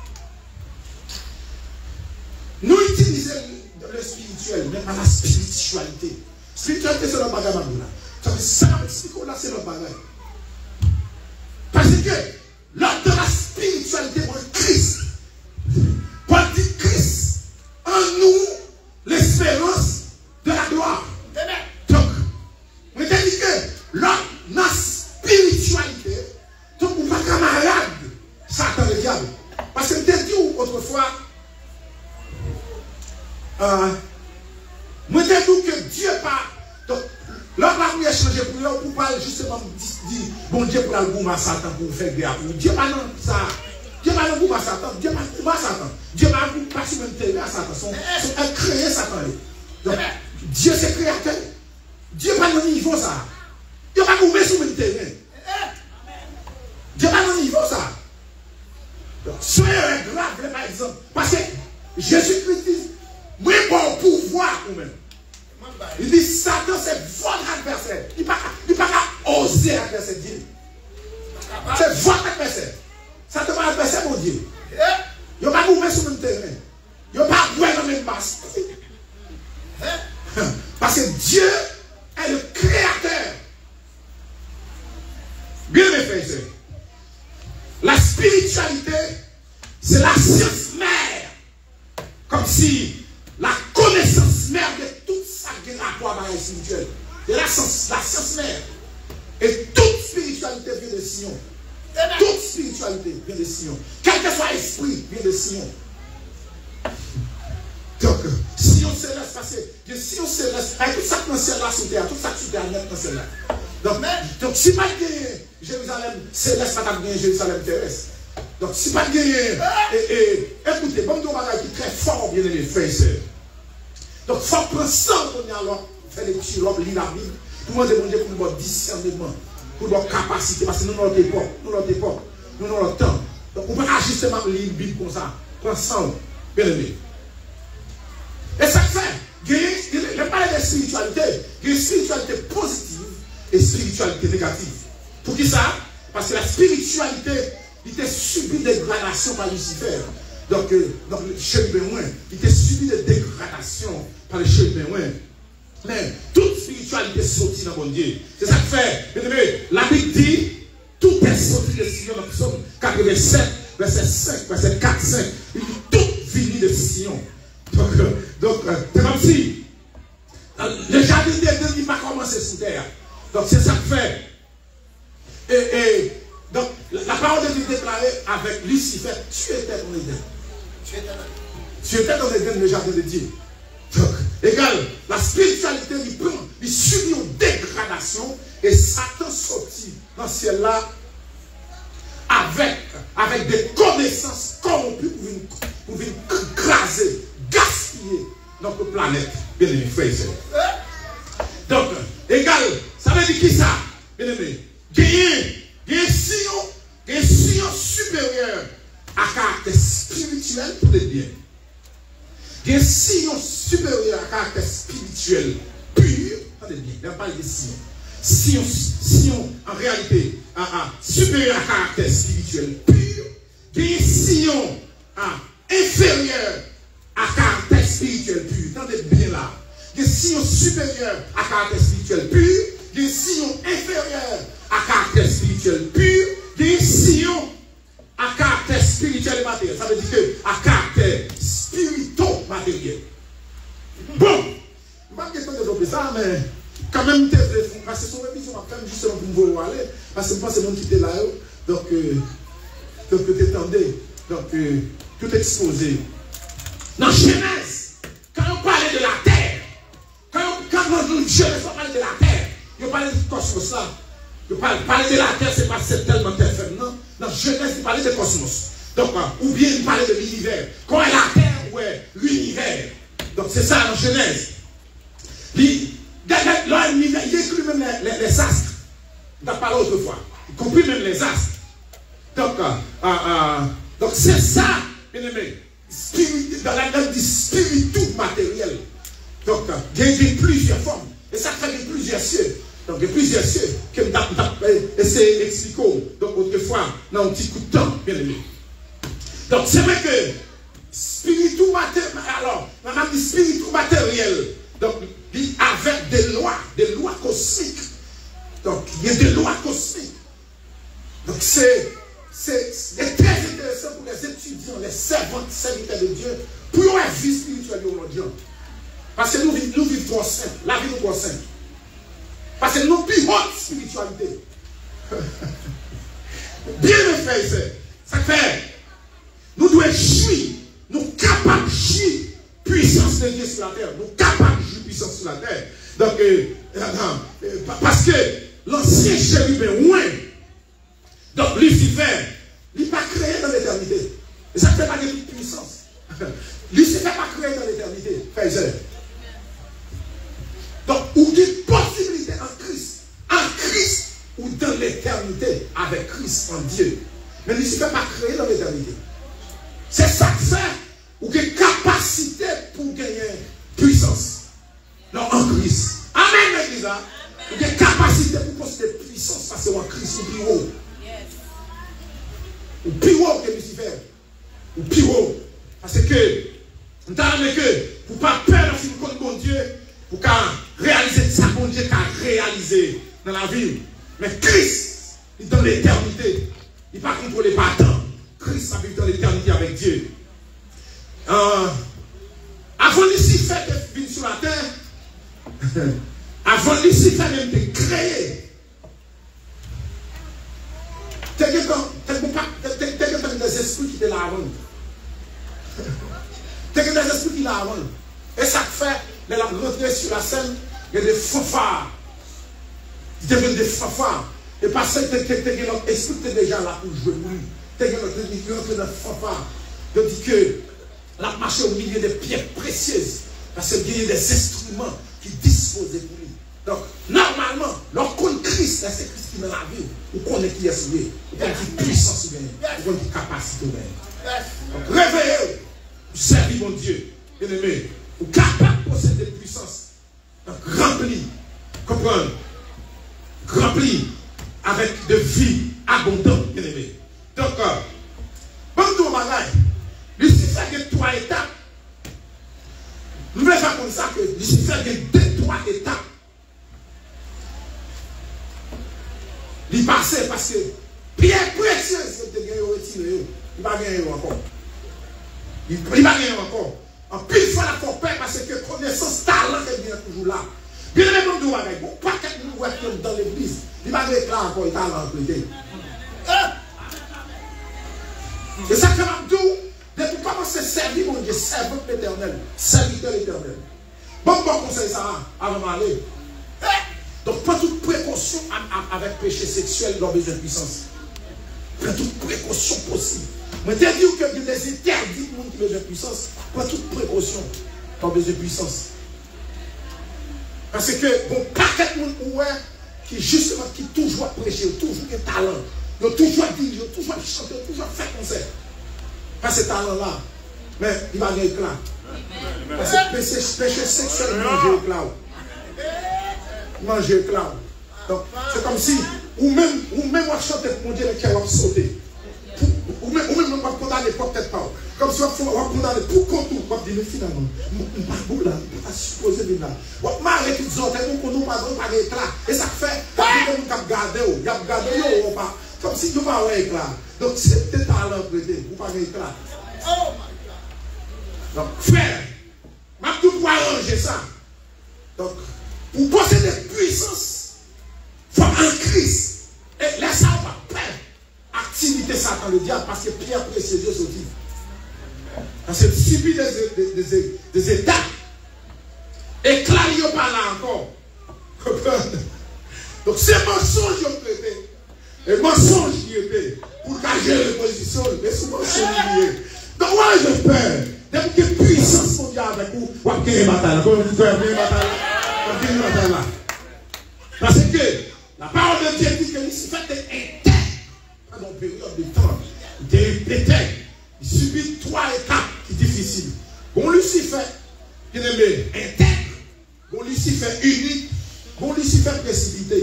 nous utilisons le spirituel, mais pas la spiritualité. Spiritualité, c'est le bagage. Ça veut ça, c'est là, c'est le bagage. Parce que l'ordre de la spiritualité pour Christ. Paul dit Christ en nous l'espérance de la gloire. Donc, je te dis que l'ordre de la spiritualité, donc on ne va pas malade, Satan le diable. Parce que je te dis autrefois, euh, je te dis que Dieu part. Donc, l'homme a voulu changer pour eux, pour parler justement, dire, bon Dieu pour le goût à Satan, pour faire guerre. Dieu pas non ça. Dieu pas le goût à Satan. Dieu pas le goût à Satan. Dieu pas le goût pas sur même terrain à Satan. Son a créé Satan. Donc, Dieu c'est créateur. Dieu pas le niveau ça. Dieu pas le goût sur même terrain. Dieu pas le niveau ça. Donc, soyez grave, par exemple. Parce que Jésus-Christ dit, moi, bon pouvoir ou même. Il dit Satan c'est votre adversaire. Il ne peut pas oser adverser Dieu. C'est votre adversaire. Satan n'est pas adversaire mon Dieu. Il ne va pas mourir sur le même terrain. Il ne va pas jouer dans le même masque. Parce que Dieu est le créateur. Bien mes frères et sœurs. La spiritualité, c'est la science mère. Comme si la connaissance mère de tout ça qui est rapport à la spirituelle. C'est la science, la science mère. Et toute spiritualité vient de Sion. Toute spiritualité vient de Sion. Quel que soit l'esprit, vient de Sion. Donc, Sion céleste, parce que Sion céleste, avec tout ça qui est dans le ciel là sur terre, tout ça qui est dans le ciel là. Donc, donc si pas de Jérusalem céleste, ça va gagner Jérusalem terrestre. Donc, si pas de gagner, écoutez, bon, nous avons qui très fort, bien aimé, frères et sœurs. Donc, il faut prendre ça pour nous aller faire des petits robes, lire la Bible, pour nous demander pour notre discernement, pour notre capacité, parce que nous n'avons pas d'époque, nous n'avons pas d'époque, nous n'avons pas temps. Donc, on peut ajuster même lire la Bible comme ça, prendre ça, bien aimé. Et ça fait, je parle de spiritualité, il y a une spiritualité positive et spiritualité négative. Pour qui ça? Parce que la spiritualité, il était subi des dégradations par Lucifer. Donc, euh, donc le chérubin, il était subi des dégradations par le chérubin. Mais toute spiritualité est sortie dans mon Dieu. C'est ça que fait. La Bible dit, tout est sorti de Sion dans Psaume quatre-vingt-sept, verset cinq, verset quatre, cinq. Il dit, tout venu de Sion. Donc, euh, donc euh, c'est comme si euh, le jardin d'Éden n'a pas commencé sous terre. Donc, c'est ça que fait. Et, et donc, la, la parole de Dieu déclarée avec Lucifer, tu étais dans l'Éden. Tu étais dans l'Éden, le jardin de Dieu. Donc, égal, la spiritualité, il prend, il subit une dégradation, et Satan sortit dans ce ciel-là avec, avec des connaissances corrompues pour venir écraser, gaspiller notre planète. Bien aimé, frère et sœur. Donc, égal, ça veut dire qui ça? Bien aimé, gagner, gagner sillon, gagner sillon supérieur à caractère spirituel pour les biens. Gagner sillon supérieur à caractère spirituel pur pour les biens. On parle de sillon. Sillon, sillon en réalité, à, à, supérieur à caractère spirituel pur. Gagner sillon à inférieur à caractère spirituel pur. Attendez bien là. Des sillons supérieurs à caractère spirituel pur, des sillons inférieurs à caractère spirituel pur, des sillons à caractère spirituel et matériel. Ça veut dire que à caractère spirito-matériel. Bon, je ne vais pas développer ça, mais quand même, parce que son émission m'a fait justement pour me aller, parce que je pense que c'est mon qui était là, donc, euh, donc, tu t'attendais, donc, euh, tout exposé. Dans Genèse, quand on parlait de la terre, quand on Genèse, on parlait de la terre, on parlait du cosmos là. On parlait de la terre, c'est pas c'est tellement terre ferme, non? Dans Genèse, on parlait du cosmos. Donc, ou bien on parlait de l'univers. Quand est la terre, ou est l'univers. Donc, c'est ça dans Genèse. Il écrit même les, les, les astres. On a parlé autrefois. Il compris même les astres. Donc, euh, euh, euh, donc c'est ça, bien aimé. Spirit, dans la gamme du spiritu matériel. Donc, il y a plusieurs formes. Et ça fait plusieurs cieux. Donc, il y a plusieurs cieux que je essayer d'expliquer. Donc, autrefois, dans un petit coup de temps, bien aimé. Donc, c'est vrai que spiritu matériel, alors, on a dit spiritu matériel. Donc, avec des lois, des lois cosmiques. Donc, il y a des lois cosmiques. Donc, c'est c'est très intéressant pour les étudiants, les servantes, serviteurs de Dieu, pour une vie spirituelle aujourd'hui. Parce que nous vivons, nous vivons trop simple, la vie nous trop simple. Parce que nous plus haute spiritualité. Bien le fait, ça fait, nous devons jouir, nous capables de jouir puissance de Dieu sur la terre, nous capables de jouir puissance sur la terre. Donc, euh, euh, parce que l'ancien chérubin, ouais, donc Lucifer, il n'est pas créé dans l'éternité. Et ça ne fait pas de toute puissance. Lucifer n'est pas créé dans l'éternité, frères. Donc, ou une possibilité en Christ, en Christ, ou dans l'éternité, avec Christ en Dieu. Mais Lucifer n'est pas créé dans l'éternité. C'est ça que fait, ou une capacité pour gagner puissance. Non, en Christ. Amen, l'église. Ou une capacité pour posséder puissance, parce que en Christ, ou plus haut. Ou plus haut que Lucifer. Ou plus haut. Parce que, nous avons que, pour ne pas perdre contre mon Dieu, pour réaliser ça, mon Dieu qu'a réalisé dans la vie. Mais Christ, il est dans l'éternité. Il n'est pas contrôlé par le temps. Christ a vécu dans l'éternité avec Dieu. Euh, avant Lucifer de venir sur la terre, avant Lucifer même de créer, t'as des esprits qui étaient là avant. T'as des esprits qui étaient là avant. Et ça fait, les rentrer sur la scène, il y a des fanfares. Ils deviennent des fanfares. Et parce que tu as esprit déjà là pour jouer pour lui. Tu as rentré dans le fanfare. Je dis que la marche au milieu des pierres précieuses. Parce qu'il y a des instruments qui disposent pour lui. Donc, normalement, lorsqu'on Christ, c'est Christ qui est dans la vie, ou qu'on est qui est sauvé, il y a une puissance, il y a une capacité. Donc, réveillez-vous, vous servez mon Dieu, bien-aimé, vous êtes capable de posséder des puissances. Donc, rempli, comprenez, rempli avec de vie abondante, bien-aimé. Donc, bon, tout bagaille, Lucifer a trois étapes. Nous voulons faire comme ça que Lucifer a deux, trois étapes. Il passait parce que pierre précieuse, il a retiré, il va gagner encore. Il va gagner encore. En plus, il faut la faire peur parce que connaissance, talent, est bien toujours là. Bien aimé, comme nous voyons, pas quelqu'un nous voit dans l'église, il va gagner là encore, il talent prêté. Et ça fait un tour, depuis commencer à servir mon Dieu, servir l'éternel, serviteur l'éternel. Bon, bon conseil ça avant d'aller. Donc, prends toute précaution avec péché sexuel dans besoin de puissance. Prends toute précaution possible. Mais tu as dit que il y a des interdits pour qui besoin de puissance. Prends toute précaution dans besoin de puissance. Parce que, bon, pas quelqu'un qui justement, qui toujours prêcher, toujours un talent, il a toujours dit, il a toujours chanté, il a toujours fait concert. Pas ce talent-là, mais il va gagner éclat. Parce que péché, péché sexuel, il mange éclat. Manger éclat. Donc, c'est comme si, ou même, ou même, on chanter pour mon Dieu, le cœur va sauter. Ou même, ou même, on va condamner, peut-être pas. Comme si on va condamner pour qu'on tout, on va dire, mais finalement, on va pas là, on va supposer de là. On va arrêter de sortir, on ne va pas éclat. Et ça fait, on va garder, on va garder, on va comme si tu vas avoir éclat. Donc, c'est tes talents prêtés, vous n'avez pas éclat. Oh my God. Donc, frère, je dois arranger ça. Donc, pour posséder puissance, il faut un Christ. Et laisse ça, on va perdre. Activité ça dans le diable parce que Pierre précieuse Dieu sorti. Parce que subit des, des, des, des étapes. Et clarion pas là encore. Donc, c'est mensonge qui ont traité. Et mensonge qui était pour cacher les positions, mais souvent c'est lié. Donc, moi, je peur. Depuis que puissance mondiale avec vous, vous avez gagné la bataille. Comment vous avez gagné la bataille? Vous avez gagné la bataille là. Parce que la parole de Dieu dit que Lucifer est intègre pendant une période de temps. Il est intègre. Il subit trois étapes qui sont difficiles. Bon Lucifer, qui est aimé, intègre. Bon Lucifer unique. Bon Lucifer précipité.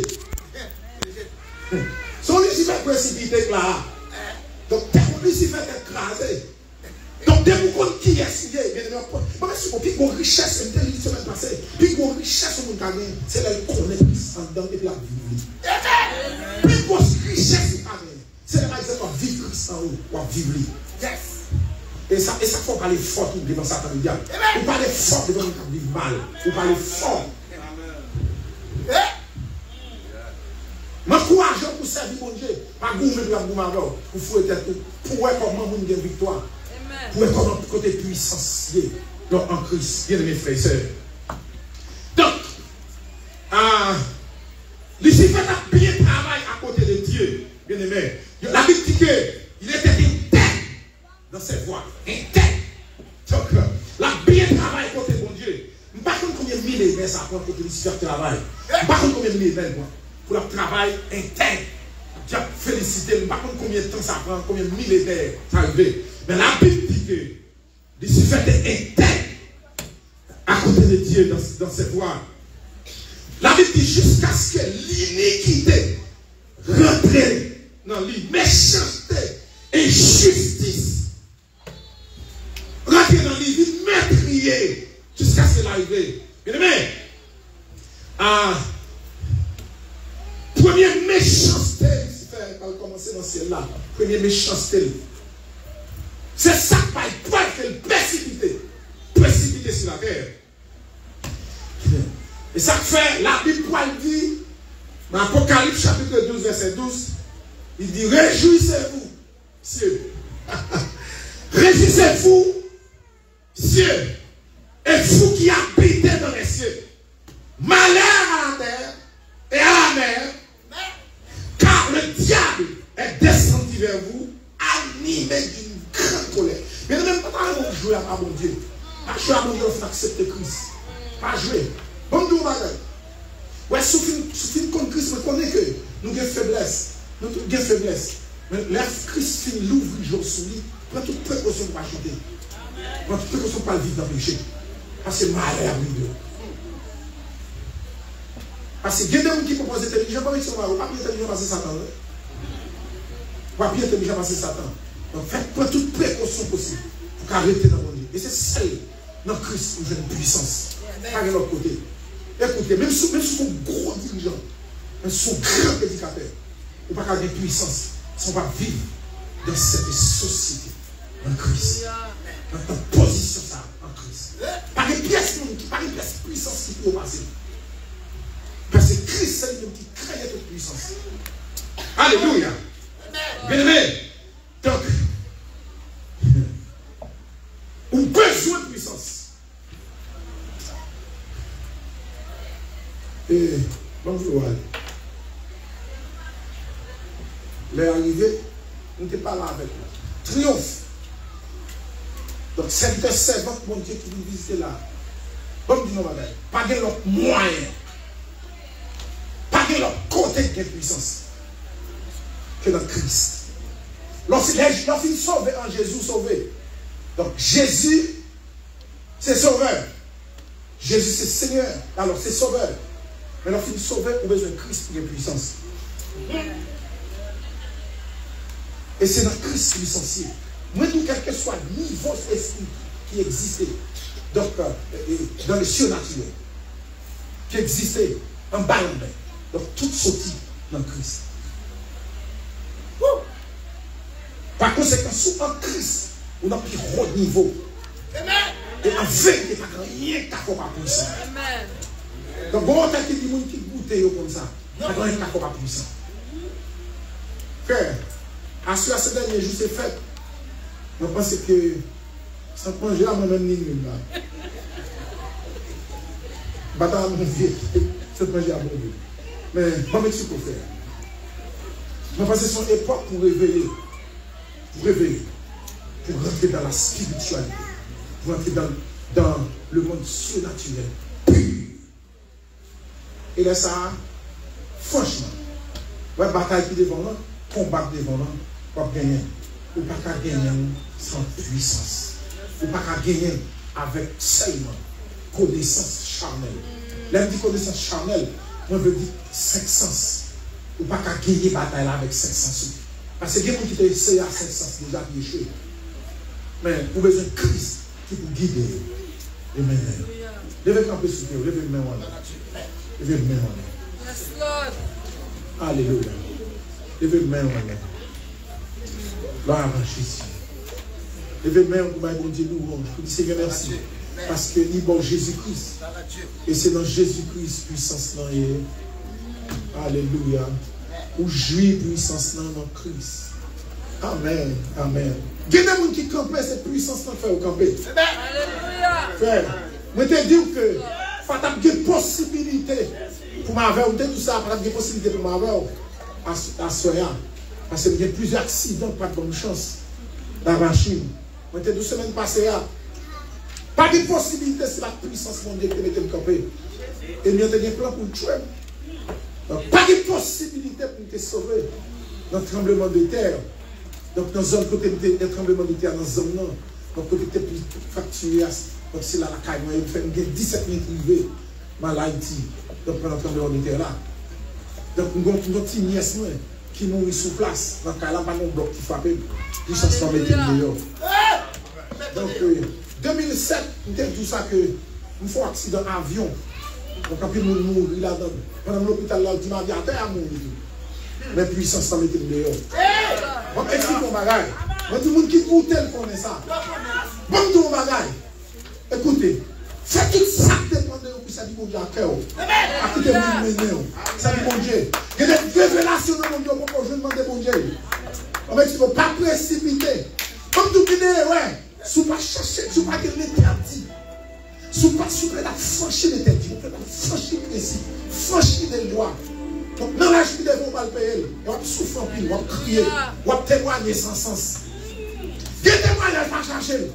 Son Lucifer précipité là. Donc, Lucifer est écrasé. Donc, dès qu'on qui est signé, puis qu'on richesse, c'est une semaine passée, puis qu'on richesse au monde, c'est là qu'on connaît Christ en dedans et puis la vie. Puis qu'on richesse, c'est là qu'on vit Christ vivre. Yes. Et ça, et ça faut parler fort devant Satan le diable. Vous parlez fort devant quelqu'un qui vit mal. Vous parlez fort. M'encourage pour servir mon Dieu. Pas gouverner pour vous marrer. Pour fouer tête. Pour voir comment vous avez une victoire. Pour voir comment côté puissance en Christ. Bien mes frères et sœurs. Donc, ah, Lucifer a bien travaillé à côté de Dieu. Bien aimé. La Bible dit qu'il était intègre dans ses voies. Intègre. Donc, la bien travaillé à côté de mon Dieu. Je ne sais pas combien de millénaires ça prend pour que Lucifer travaille. Je ne sais pas combien de millénaires pour le travail intègre. Dieu félicité. Je ne sais pas combien de temps ça prend, combien de millénaires ça arrive. Mais la Bible dit que Lucifer était intègre à côté de Dieu dans, dans ses voies. La Bible dit jusqu'à ce que l'iniquité rentre dans lui, méchanceté, injustice, rentre dans lui, vite meurtrier, jusqu'à ce qu'il arrive. Bien aimé, ah, première méchanceté, Lucifer, quand il commence dans ce ciel-là, première méchanceté, c'est ça qui va être précipité, précipité sur la terre. Et ça fait, la Bible dit, dans Apocalypse chapitre douze, verset douze, il dit, réjouissez-vous, cieux. Réjouissez-vous, cieux. Et vous qui habitez dans les cieux. Malheur à la terre et à la mer, car le diable est descendu vers vous, animé d'une grande colère. Mais ne même pas de jouer à mon Dieu. Pas jouer à mon Dieu, il faut accepter Christ. Pas jouer. Bon, nous, madame. Ouais, sauf une contre Christ, mais connaît que nous avons faiblesse. Nous avons faiblesse. Mais là, Christ finit l'ouvre le jour sous lui. Prends toute précaution pour ajouter. Prends toute précaution pour pas vivre dans le péché. Parce que malheur, oui. Parce que il y a des gens qui proposent intelligent, pas avec son mari, pas bien intelligent parce que Satan. Pas bien intelligent parce que Satan. Donc faites prendre toute précaution possible pour arrêter dans mon Dieu. Et c'est seul dans Christ où j'ai une puissance. Pas de l'autre côté. Écoutez, même si vous êtes un gros dirigeant, même si vous êtes un grand prédicateur, vous n'avez pas de puissance. Si on va vivre dans cette société en Christ. Dans ta position ça, en Christ. Pas de pièce, pas de pièce puissance qui peut passer. Parce que Christ, c'est lui qui crée toute puissance. Alléluia. Bien aimé. Donc, on a besoin de puissance. Et, bonjour. Les arrivés, on n'était pas là avec nous. Triomphe. Donc, c'est un servant, mon Dieu, qui nous visite là. Comme dit nos bagages, pas de l'autre moyen. Pas de l'autre côté de puissance que dans Christ. Lorsqu'il sauvé en Jésus, sauvé. Donc, Jésus, c'est sauveur. Jésus, c'est Seigneur. Alors, c'est sauveur. Mais lorsqu'il sauvé, on a besoin de Christ pour une puissance. Et c'est dans Christ licencié. Moi, tout quel que soit le niveau d'esprit qui existait, donc, euh, dans le surnaturel, qui existait en bas en bas. Donc, tout sorti dans Christ. Ouh. Par conséquent, sous en Christ, on a pris haut niveau. Et en vérité, pas rien qui n'a pas puissant. Donc, bon, on a dit qui goûte comme ça. Pas rien qui n'a pas puissant. Frère, à ce ce dernier jour, c'est fait. Je pense que ça prend j'ai à moi-même ni là. Bataille mon vieux, ça prend j'ai à mon vieux. Mais, je vais m'expliquer pour faire. Je pense que c'est une époque pour réveiller. Pour réveiller. Pour rentrer dans la spiritualité. Pour rentrer dans, dans le monde surnaturel. Pur. Et là, ça, franchement, ouais, bataille qui devant là, combat devant là, pas gagner. Ou pas qu'à gagner sans puissance. Ou pas qu'à gagner avec seulement connaissance charnelle. Là, dit connaissance charnelle, on veut dire cinq sens. Ou pas qu'à gagner bataille avec cinq sens. Parce que il y a des gens qui ont essayé à cinq sens déjà qui échouent. Mais vous avez besoin de Christ qui vous guide. Amen. Levez camper sur vous, levez le main en l'air. Levez le main en l'air. Alléluia. Levez le main en l'air. Gloire à Jésus. Levez main pour mon Dieu louange. Pour dire Seigneur merci. Parce que il est bon Jésus-Christ. Et c'est dans Jésus-Christ puissance là. Alléluia. Ou jouir puissance là dans Christ. Amen. Amen. Il y a des gens qui campent cette puissance là fait au camper. Alléluia. Frère, moi te dis que faut avoir des possibilités pour m'avoir ou tout ça, pour avoir des possibilités pour m'avoir à soya. Parce qu'il y a plusieurs accidents, pas de bonne chance. La machine. Moi te deux semaines passées là. Pas de possibilité, c'est la puissance mondiale qui mette le campé. Et nous avons des plans pour tuer. Donc, pas de possibilité pour te sauver dans le tremblement de terre. Donc, dans la zone côté de tremblement de terre, dans la zone là, donc côté de plus fracturé, donc c'est là la caille, il fait dix-sept minutes privées, mal Haïti, donc pendant le tremblement de terre là. Donc, nous avons une petite nièce qui mourit sous place, dans le cas là, pas de bloc qui frappe, qui s'en sont mettés dehors. Donc, euh, deux mille sept, nous avons tout ça que nous faisons un accident avion. Donc, quand nous mourons là-dedans, pendant l'hôpital là, on dit ma vie à terre à mourir. Mais puissance s'en mettait dehors. On explique mon bagage. On dit, monde qui goûte, elle connaît ça. Bon, tout mon bagage. Écoutez, c'est tout ça qui dépend de vous, ça dit mon Dieu à cœur. À qui te vous ça dit mon Dieu. Il y a des révélations dans mon Dieu, pourquoi je demande mon Dieu. On explique, il ne faut pas précipiter. Comme tout qui est, ouais, si vous ne pas chercher, si vous ne pas l'interdit. Si vous ne pas franchir l'interdit, vous ne pas franchir le principe, franchir les lois. Donc, dans l'âge qui devons pas le payer, on va souffrir en pile, on va crier, on va témoigner sans sens. Qui témoignage pas chercher?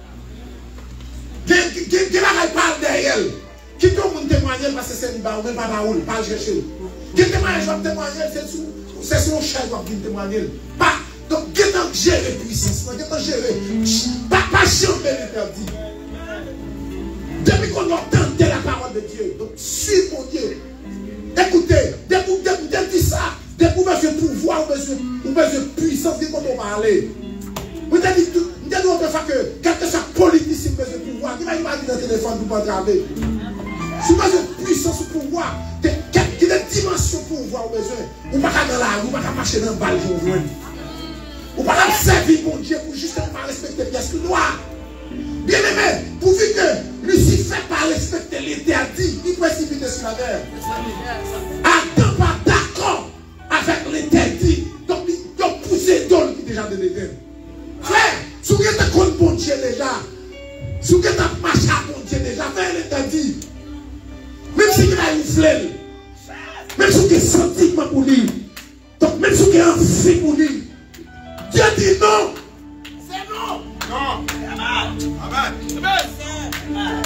Qui la parle derrière? Qui peut vous témoigner parce que c'est une barre, même pas baoul, pas chercher. Qui témoignage va témoigner, c'est son chef qui va témoigner. Pas, donc, qui est gérer puissance, qui est gérer, pas passion de l'interdit. Depuis qu'on entend la parole de Dieu, donc, suis mon Dieu. Écoutez, dès que vous dites ça, dès que vous avez pouvoir, vous avez puissance, dès qu'on va parler. Vous avez dit, vous avez dit que quelque chose politicien, vous avez pouvoir, qui va dire dans le téléphone pour pas graver. Si vous avez puissance ou pouvoir, quelle dimension pour pouvoir vous besoin, vous ne pouvez pas dans la rue, vous ne pouvez pas marcher dans le bal, vous ne pouvez pas servir mon Dieu pour justement respecter les pièces noires. Bien aimé, pourvu que Lucifer pas respecter l'interdit, il précipite sur la terre. Attends pas d'accord avec l'interdit. Donc, il a poussé d'ol qui déjà de l'Éden. Frère, si vous êtes contre bon Dieu déjà, si vous êtes marché à bon Dieu déjà, faites l'interdit. Même si vous avez une flemme, même si vous avez un sentiment pour lui, donc même si vous avez un fil pour lui, Dieu dit non. C'est non. Non. Amen. Amen.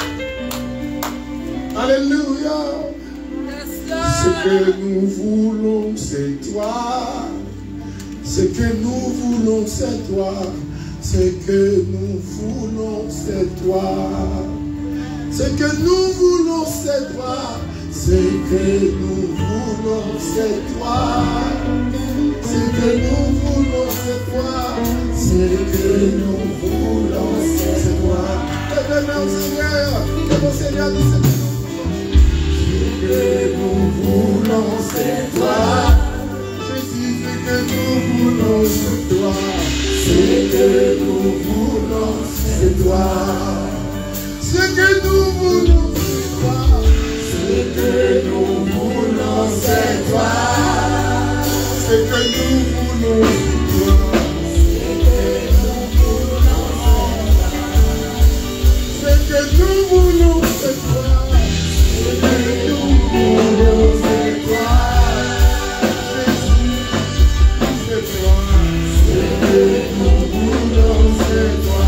Alléluia. Ce que nous voulons, c'est toi. Ce que nous voulons, c'est toi. Ce que nous voulons, c'est toi. Ce que nous voulons, c'est toi. Ce que nous voulons, c'est toi. Ce que nous voulons, c'est toi. Ce que nous voulons, c'est toi. Et demain, Seigneur, que mon Seigneur nous ce que nous voulons, c'est toi. Jésus, ce que nous voulons, c'est toi. Ce que nous voulons, c'est toi. Ce que nous voulons, c'est toi. Ce que nous voulons, c'est toi. Ce que nous voulons, c'est toi. Ce que nous voulons, c'est toi. Ce que nous voulons, c'est toi. Jésus, c'est toi. Ce que nous voulons, c'est toi.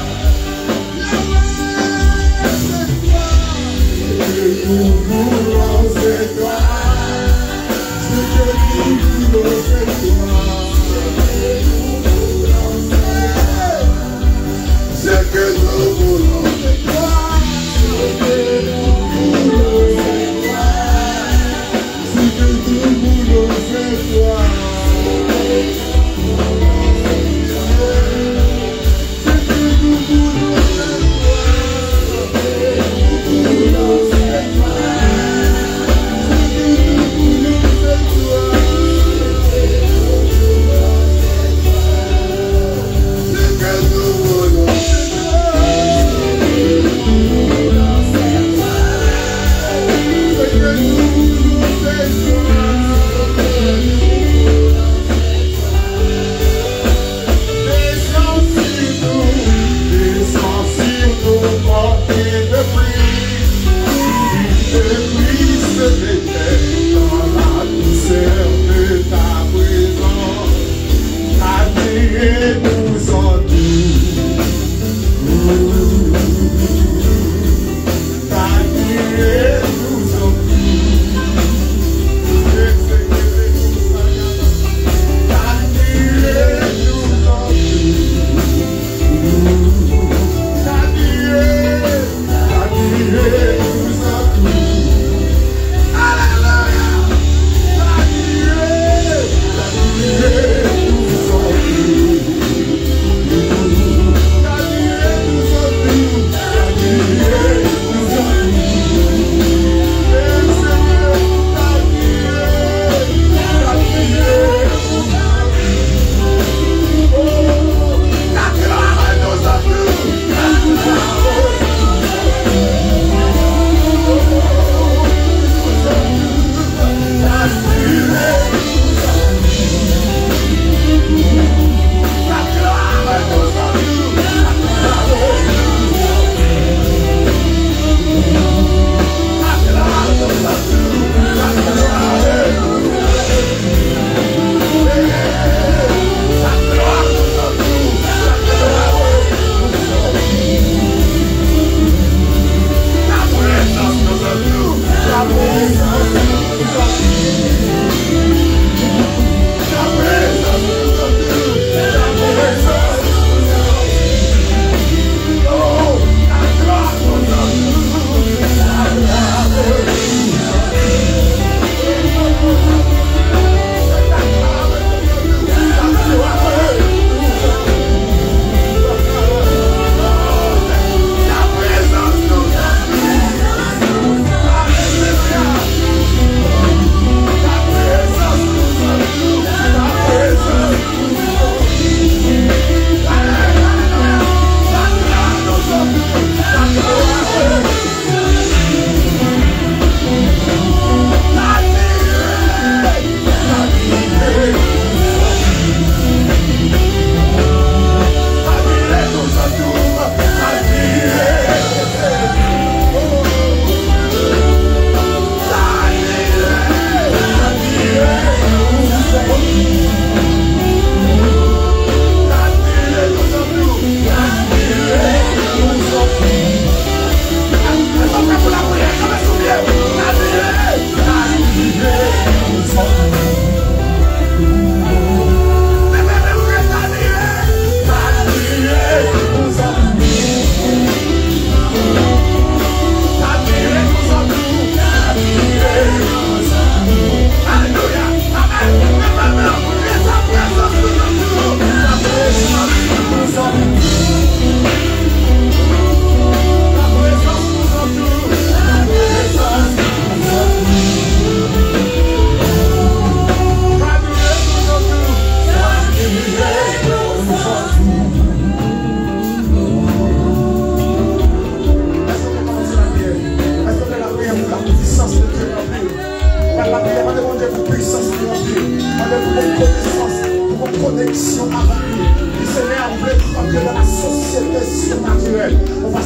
Ce que nous voulons, c'est toi. Ce que nous voulons, c'est toi. Ce que nous voulons, c'est toi. Ce que nous voulons, c'est toi. Ce que nous voulons, c'est toi. Ce que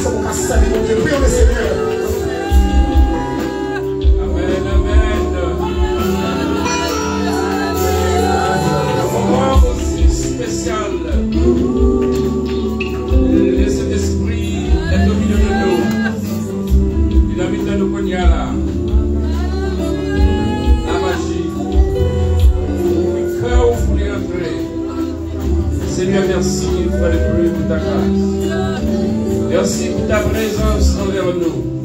façon pour casser ça, mon Dieu. Prions le Seigneur. Amen, amen. Un moment aussi spécial. Le Saint-Esprit est au milieu de nous. Il habite dans nos poignards là. La magie. Le cœur où vous voulez entrer. Seigneur, merci une fois de plus pour ta grâce. Merci pour ta présence envers nous.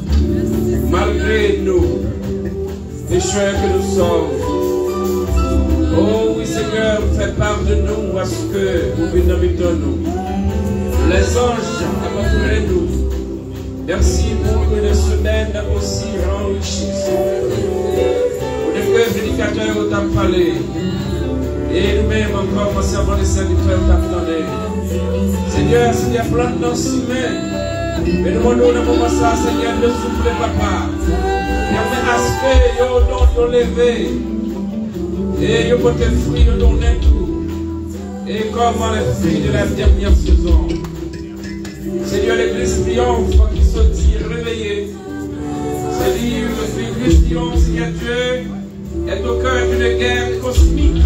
Malgré nous, pécheurs que nous sommes. Oh oui, Seigneur, fais part de nous à ce que vous bénédictons nous. Les anges entourez nous. Merci pour une semaine aussi enrichissante. Pour les cœurs prédicateurs où t'as parlé. Et nous-mêmes encore, mon servant les serviteurs, t'as donné. Seigneur, s'il y a plein de nos mains, mais nous demandons dans moment ça, Seigneur, de souffler, papa. Permets à ce que nous nous lever. Et nous porter fruit, nous donner tout. Et comme les fruits de la dernière saison. Seigneur, l'église triomphe qui sortit réveillée. Seigneur, l'église triomphe, Seigneur Dieu, est au cœur d'une guerre cosmique.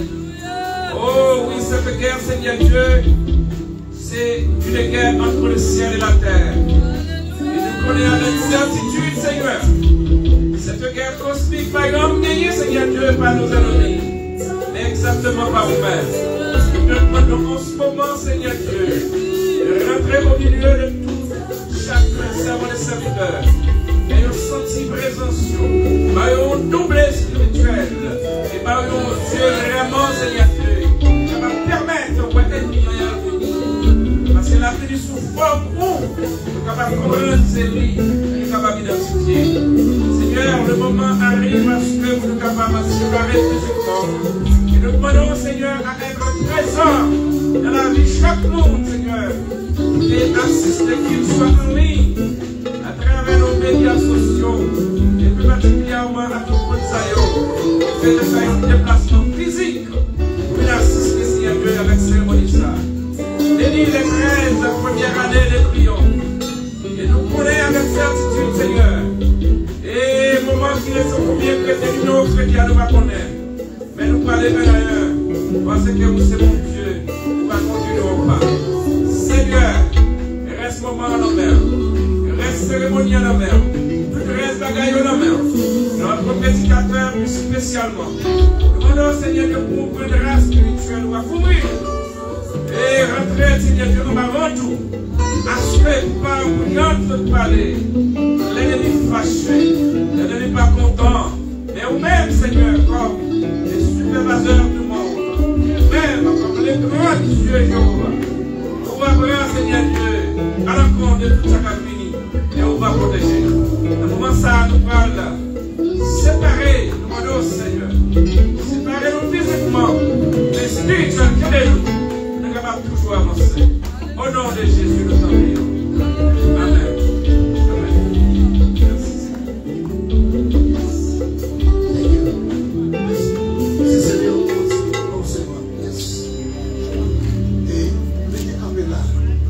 Oh oui, cette guerre, Seigneur Dieu, c'est une guerre entre le ciel et la terre. Et nous connaissons avec certitude, Seigneur, cette guerre cosmique, par exemple, gagnée, Seigneur Dieu, par nos ennemis, mais exactement par vous-même. Nous demandons en ce moment, Seigneur Dieu, de rentrer au milieu de tout chaque servant et serviteur. Et nous sentir présence, par un double spirituel, et par un Dieu vraiment, Seigneur Dieu, qui va permettre aux ennemis à venir. Parce que la vie du souffle, nous sommes capables de comprendre ces livres, nous sommes capables d'identifier. Seigneur, le moment arrive parce que vous êtes capables de séparer physiquement. Et nous demandons, Seigneur, à être présent dans la vie de chaque monde, Seigneur, et assister qu'il soit en ligne à travers nos médias sociaux, et plus particulièrement à tout le monde, fait de faire un déplacement physique pour assister, Seigneur Dieu, avec cérémonie ça. Bénis les treize premières années de triomphe. Et nous connaissons avec certitude, Seigneur. Et moment qui ne sont combien que des nôtres qui nous va connaître. Mais nous parlons vers ailleurs. Parce que vous, c'est mon Dieu. Nous va continuer au pas. Seigneur, reste moment en l'envers. Reste cérémonie en l'envers. Reste bagaille en l'envers. Notre prédicateur, plus spécialement. Nous demandons, Seigneur, de pour une race spirituelle ou à couvrir. Et rentrer, Seigneur Dieu, comme avant tout. À ce que par notre parler, l'ennemi fâché, l'ennemi pas content, mais vous-même, Seigneur, comme les superviseurs du monde, même comme les grands dieux Jéhovah, vous va Seigneur Dieu, à l'encontre de toute sa cabine, et on va protéger. À un moment ça, nous parle, séparer, nous demandons, Seigneur, séparer nous physiquement, mais spirituellement, nous sommes capables toujours avancer. Au nom de Jésus, nous t'en prions. Amen. Amen. Merci. Merci Seigneur, au Seigneur. Yes. Et venez camper là.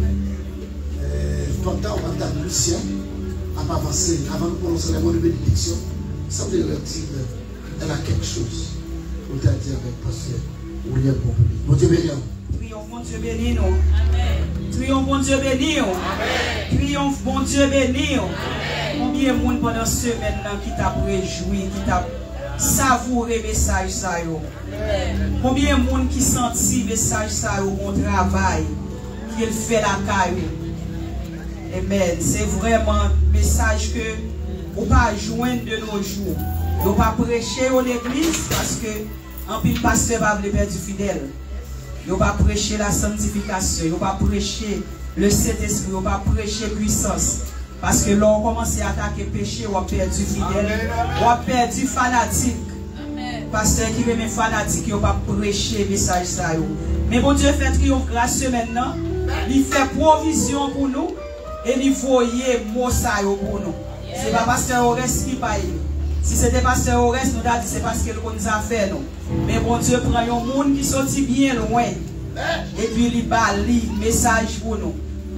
Pendant on va entendre Lucien, à pas avancer, avant de prononcer les mots de bénédiction, ça veut dire elle a quelque chose pour te dire avec pasteur William Pompili. Mon Dieu béni. Triomphe, bon Dieu béni nous. Amen. Triomphe, bon Dieu béni nous. Amen. Triomphe, bon Dieu béni nous. Combien de monde pendant cette semaine qui t'a réjoui, qui t'a savouré le message ça yo. Combien de monde qui senti le message ça yo, mon travail, qu'il fait la caille. Amen. C'est vraiment un message que on pas joindre de nos jours. On pas prêcher à l'église parce que en pile pasteur va le perdre fidèle. On va prêcher la sanctification, on va prêcher le Saint-Esprit, on va prêcher puissance. Parce que là, on commence à attaquer le péché, on a perdu fidèle, on a perdu fanatique. Pasteur qui est fanatique, on va prêcher le message. Mais bon Dieu fait triomphe grâce maintenant, il fait provision pour nous et il voyait mot pour nous. Ce n'est pas pasteur Oreste qui paye. Si c'était pasteur Oreste, nous avons dit c'est parce que nous a fait nous. Mais bon Dieu prend un monde qui sortit bien loin. Et puis il bat le message pour nous.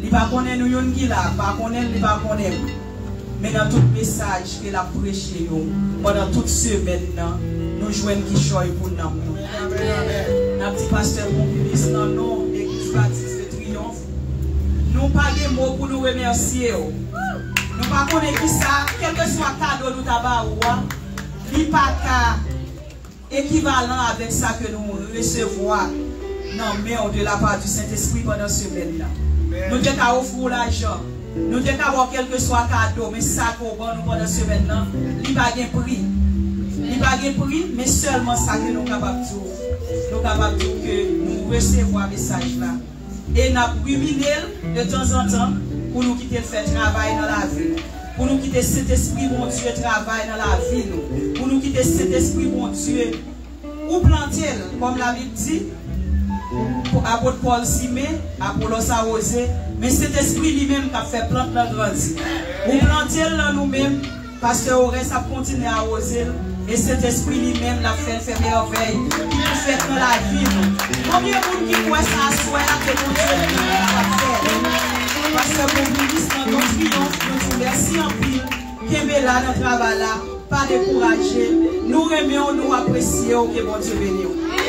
Il va connaître nous yon qui là, pas connaître, il va connaître. Mais dans tout message qu'il a prêché pendant toute semaine, nous jouons qui choy pour nous. Notre petit pasteur Pompidis, dans le nom de l'Église baptiste de Triomphe, nous pas de mots pour nous remercier. Nous pas connaître qui ça, quel que soit cadeau nous tabac ou il pas équivalent avec ça que nous recevons non mais de la part du Saint-Esprit pendant ce semaine. Nous devons offrir l'argent, nous devons avoir quel que soit cadeau, mais ça qu'on va nous pendant ce semaine, il n'y a pas de prix. Il n'y a pas de prix, mais seulement ça que nous sommes capables de dire. Nous sommes capables de dire que nous recevons un message là. Et nous avons humilié de temps en temps pour nous quitter le faire travail dans la vie. Pour nous quitter cet esprit, mon Dieu, travail dans la vie. Nous. Pour nous quitter cet esprit, mon Dieu, ou planter, comme la Bible dit, apôtre Paul Simé, Apollos arrosé, mais cet esprit lui-même qui a fait plante dans grandir. Ou planter dans nous-mêmes, pasteur Aurès a continué à arroser, et cet esprit lui-même l'a fait faire merveille, qui nous fait dans la vie. Combien de monde qui croit ça à soi, que mon Dieu a fait? Parce que pour nous, dans notre triomphe, nous disons merci en pile, qui est là dans le travail là, pas décourager, nous aimons, nous apprécions, que bon Dieu bénisse.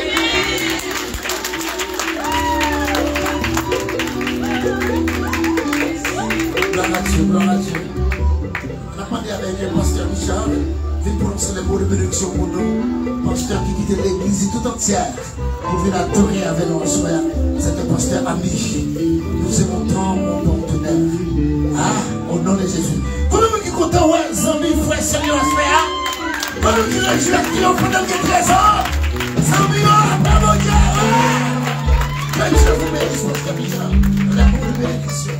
Gloire à Dieu, gloire à Dieu. On a demandé avec le pasteur Richard, de prononcer les mots de bénédiction pour nous, pasteur qui quitte l'église tout entière, pour venir adorer avec nous ce soir. C'est un pasteur ami. Nous aimons tant mon partenaire. Ah, au nom de Jésus. Pour nous qui comptons, ouais, amis, frères, seigneurs, frères, pour nous qui réjouissons qui ont pendant que trésors, amis, après mon Dieu, que Dieu vous bénisse, pasteur Richard. La mot de bénédiction.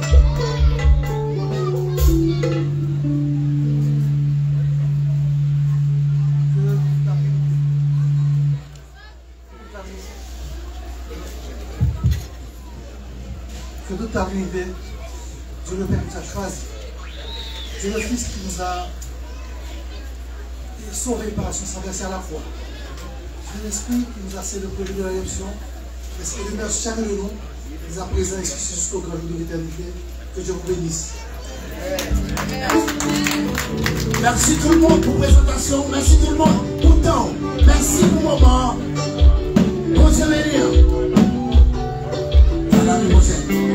Que tout arrivé, Dieu le Père nous a choisi. Dieu le Fils qui nous a sauvés par son sang versé à la foi. Dieu l'Esprit qui nous a célébré de la rédemption. L'Esprit de merci chacun de nous, nous a présents jusqu'au grand jour de l'éternité. Que Dieu vous bénisse. Merci tout le monde pour la présentation. Merci tout le monde pour le temps. Merci pour le moment. Bon Dieu bénisse. À la prochaine.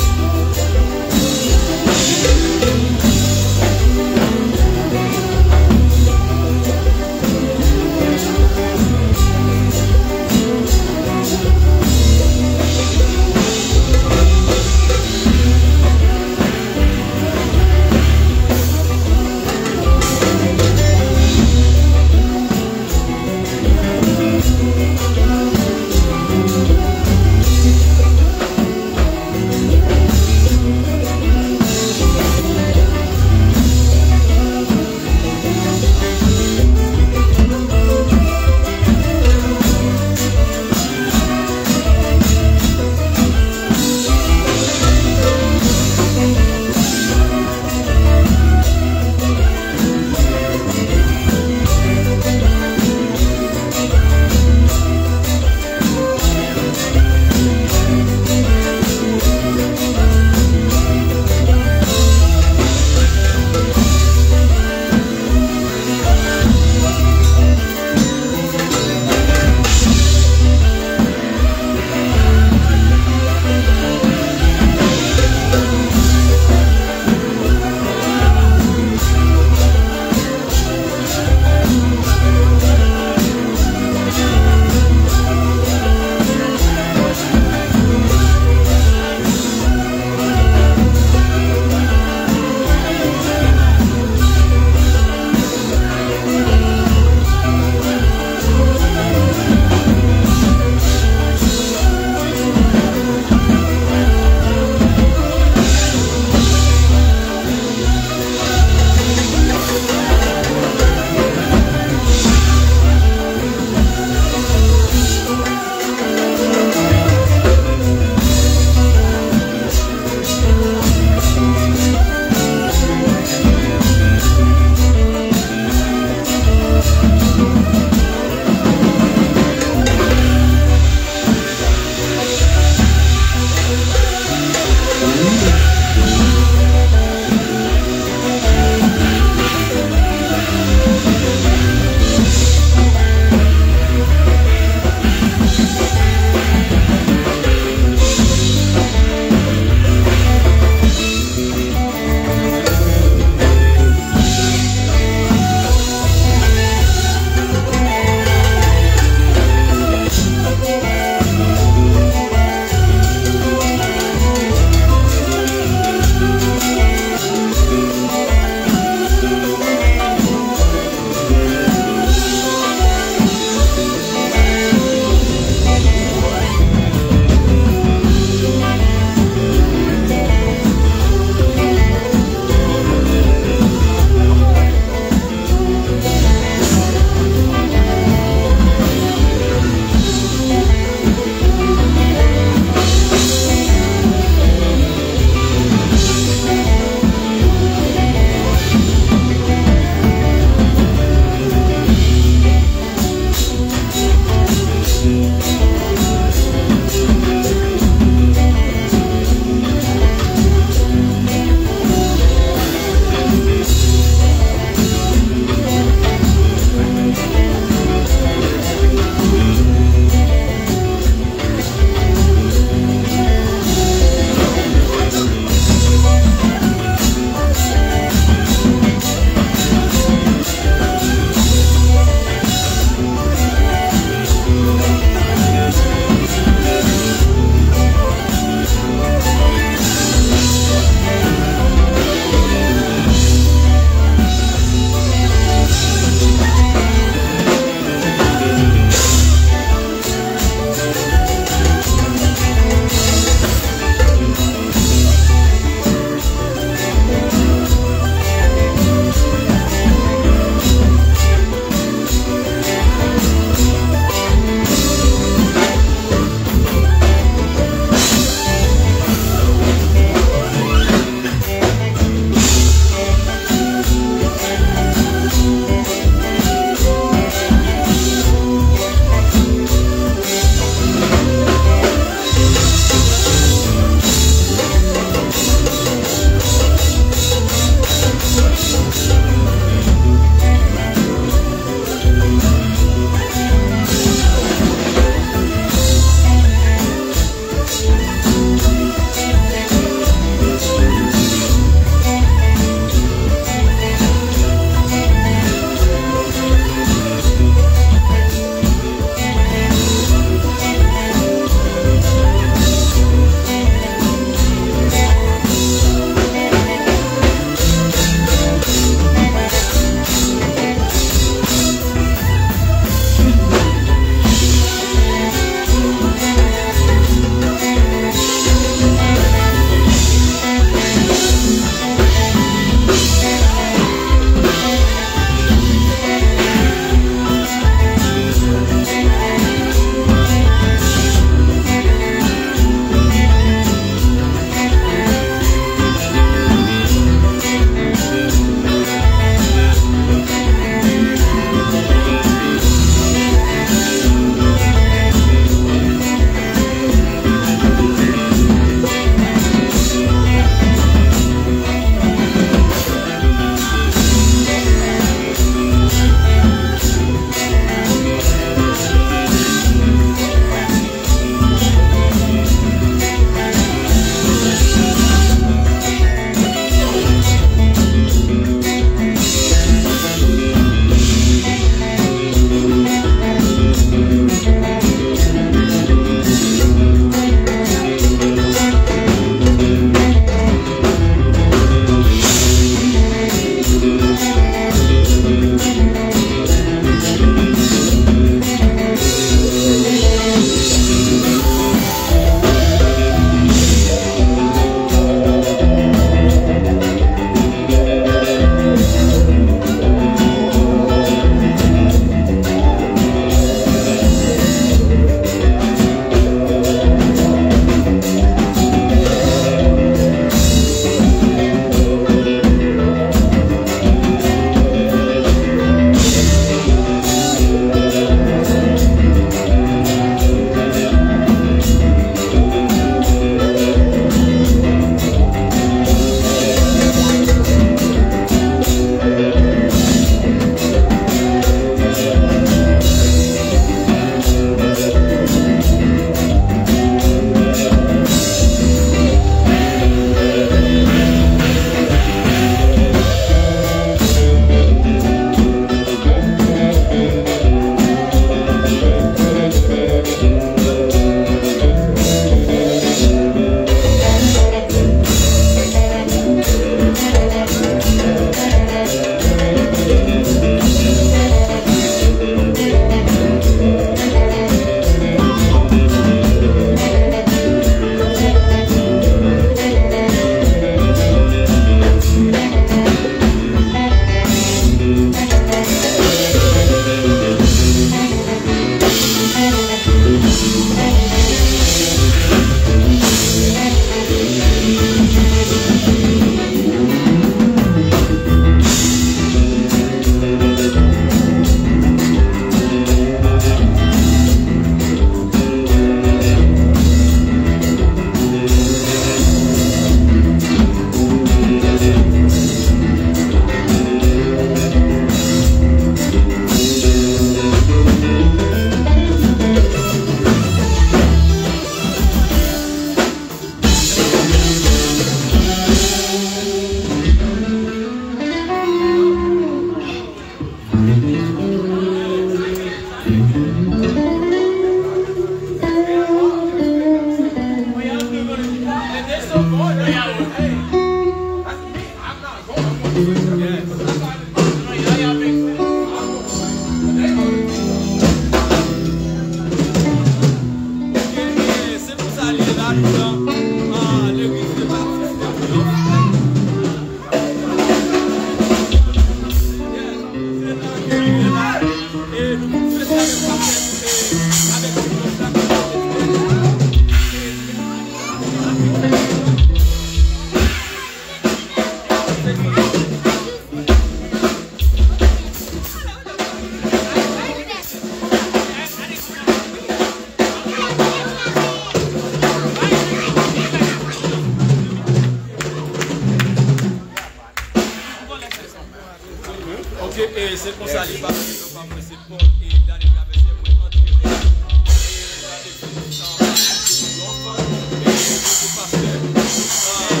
salut parce que pas moi c'est Paul et Daniel Traversier moi entrer et la définition et le pasteur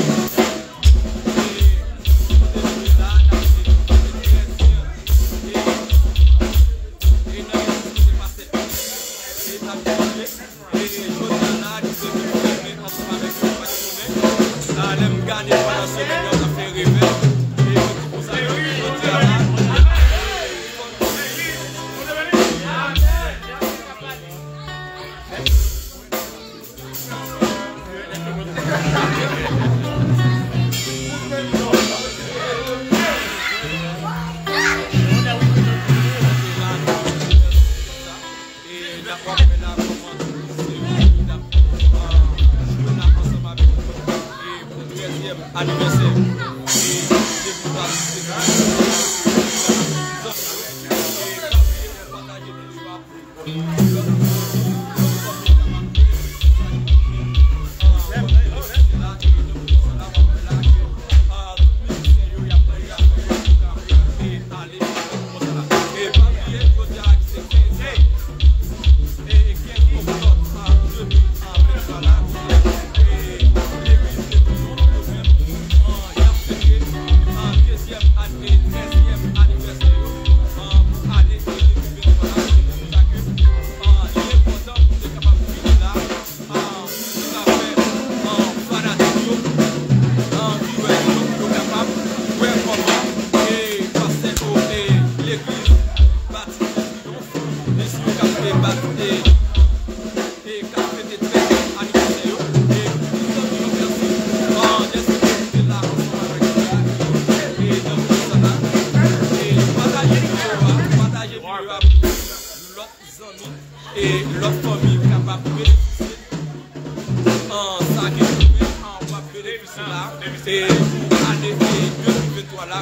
Gagner pendant ce moment, on a fait rêver. Et c'est pour ça que je suis là. Anniversaire. Et l'autre famille capable de bénéficier en ça qui on va bénéficier là et pour l'année deux mille vingt-trois là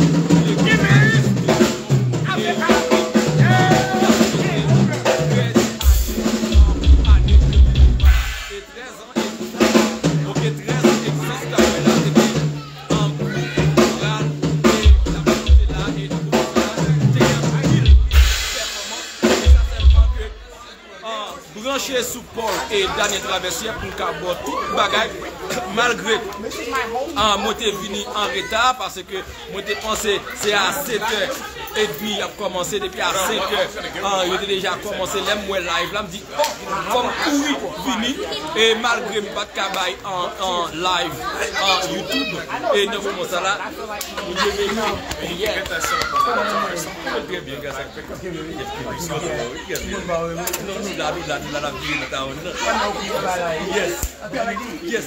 branché sous Paul et Daniel Traversier pour cabot tout bagage malgré en moi t'ai venu en retard parce que moi t'ai pensé c'est à sept heures et puis il a commencé depuis à cinq heures il a déjà commencé l'aime moi live là me dit oh comme courir fini et malgré me pas de cabaye en, en live en YouTube et nous commençons ça là nous devons hier très bien gars yes yes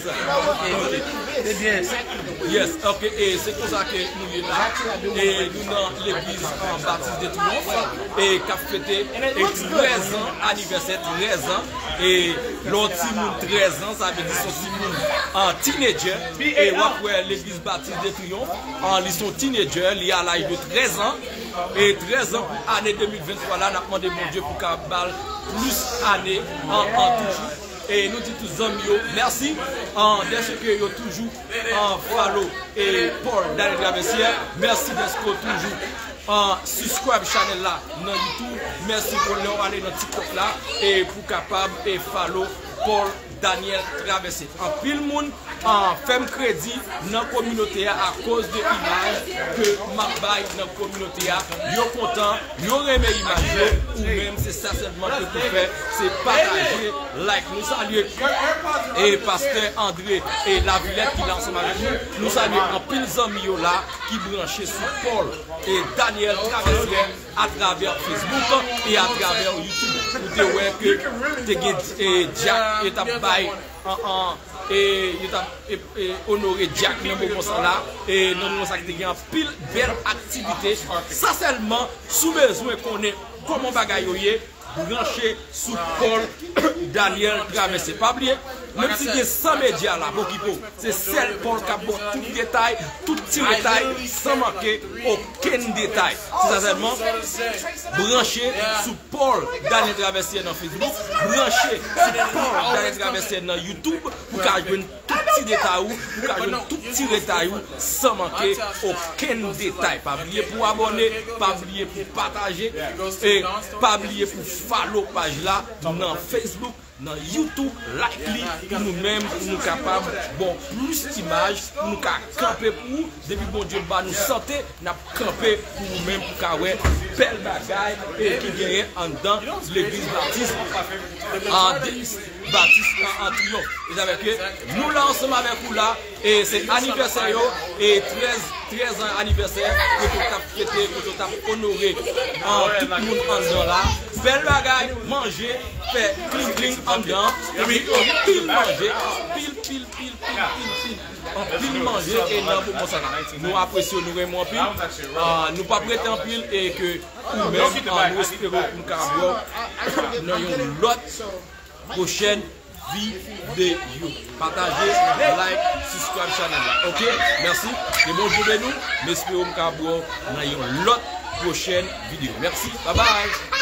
yes ok et c'est pour ça que nous sommes là et nous dans l'église en baptiste de Triomphe et qui a fêté treize ans anniversaire treize ans et l'autre Simon treize ans ça veut dire son Simon en teenager et après l'église baptiste de Triomphe en ils sont teenager il y a l'âge de treize ans et treize ans année deux mille vingt-trois là on a demandé mon Dieu pour qu'à balle plus années en, en toujours. Et nous disons tous amis, merci en d'être que vous toujours en follow et Paul Daniel Traversier. Merci d'être toujours en subscribe channel là dans YouTube. Merci pour leur aller dans TikTok là et pour capable et follow Paul Daniel Traversier. En pile monde en fait crédit dans la communauté à cause de l'image que ma baille dans la communauté. Yo content, yo aimé l'image ou même c'est ça seulement que vous faites, c'est partager, like, nous saluer et pasteur André et la Villette qui lance avec nous. Nous saluons en pile d'amis là qui branchent sur Paul et Daniel Traversier à travers Facebook et à travers YouTube. Vous voyez que et Jack et ta baille en et il a honoré Jack dans le moment là et dans le moment ça qui a pile belle activité ça seulement sous besoin qu'on ait comment bagayoyer branché sous Paul Daniel Traversier pas oublier même si il y a cent médias là c'est celle Paul qui a tout détail tout petit détail sans manquer aucun détail c'est ça seulement branché sous Paul Daniel Traversier dans Facebook branché sous Paul Daniel Traversier dans YouTube pour qu'à jouer tout petit détail ou pour ka joindre tout petit détail ou sans manquer aucun détail. Pas oublier pour abonner, pas oublier pour partager et pas oublier pour follow page là dans Facebook, dans YouTube, like li pour nous-mêmes, pour nous capables bon plus d'images, pour nous camper pour depuis bon Dieu ba nous santé, n'a camper pour nous-mêmes pour ka ouais belle bagaille et qui gagne en dedans l'église baptiste en baptiste en triomphe. Et avec nous là ensemble avec vous là et c'est anniversaire et treize ans anniversaire que tu as fêté, que tu as honoré en tout le monde en dedans là. Belle bagaille, manger, faire cling cling en dedans, et puis on pile manger, pile pile pile pile pile pile, on pile manger et non pour mon ça. Nous apprécions, nous aimons pile, nous pas prêter en pile et que nous-mêmes nous espérons pour nous avoir nous avons l'autre prochaine vidéo. Partagez, like, subscribe channel là. Ok, merci. Et bonjour de nous. Nous espérons que nous avons l'autre prochaine vidéo. Merci. Bye bye.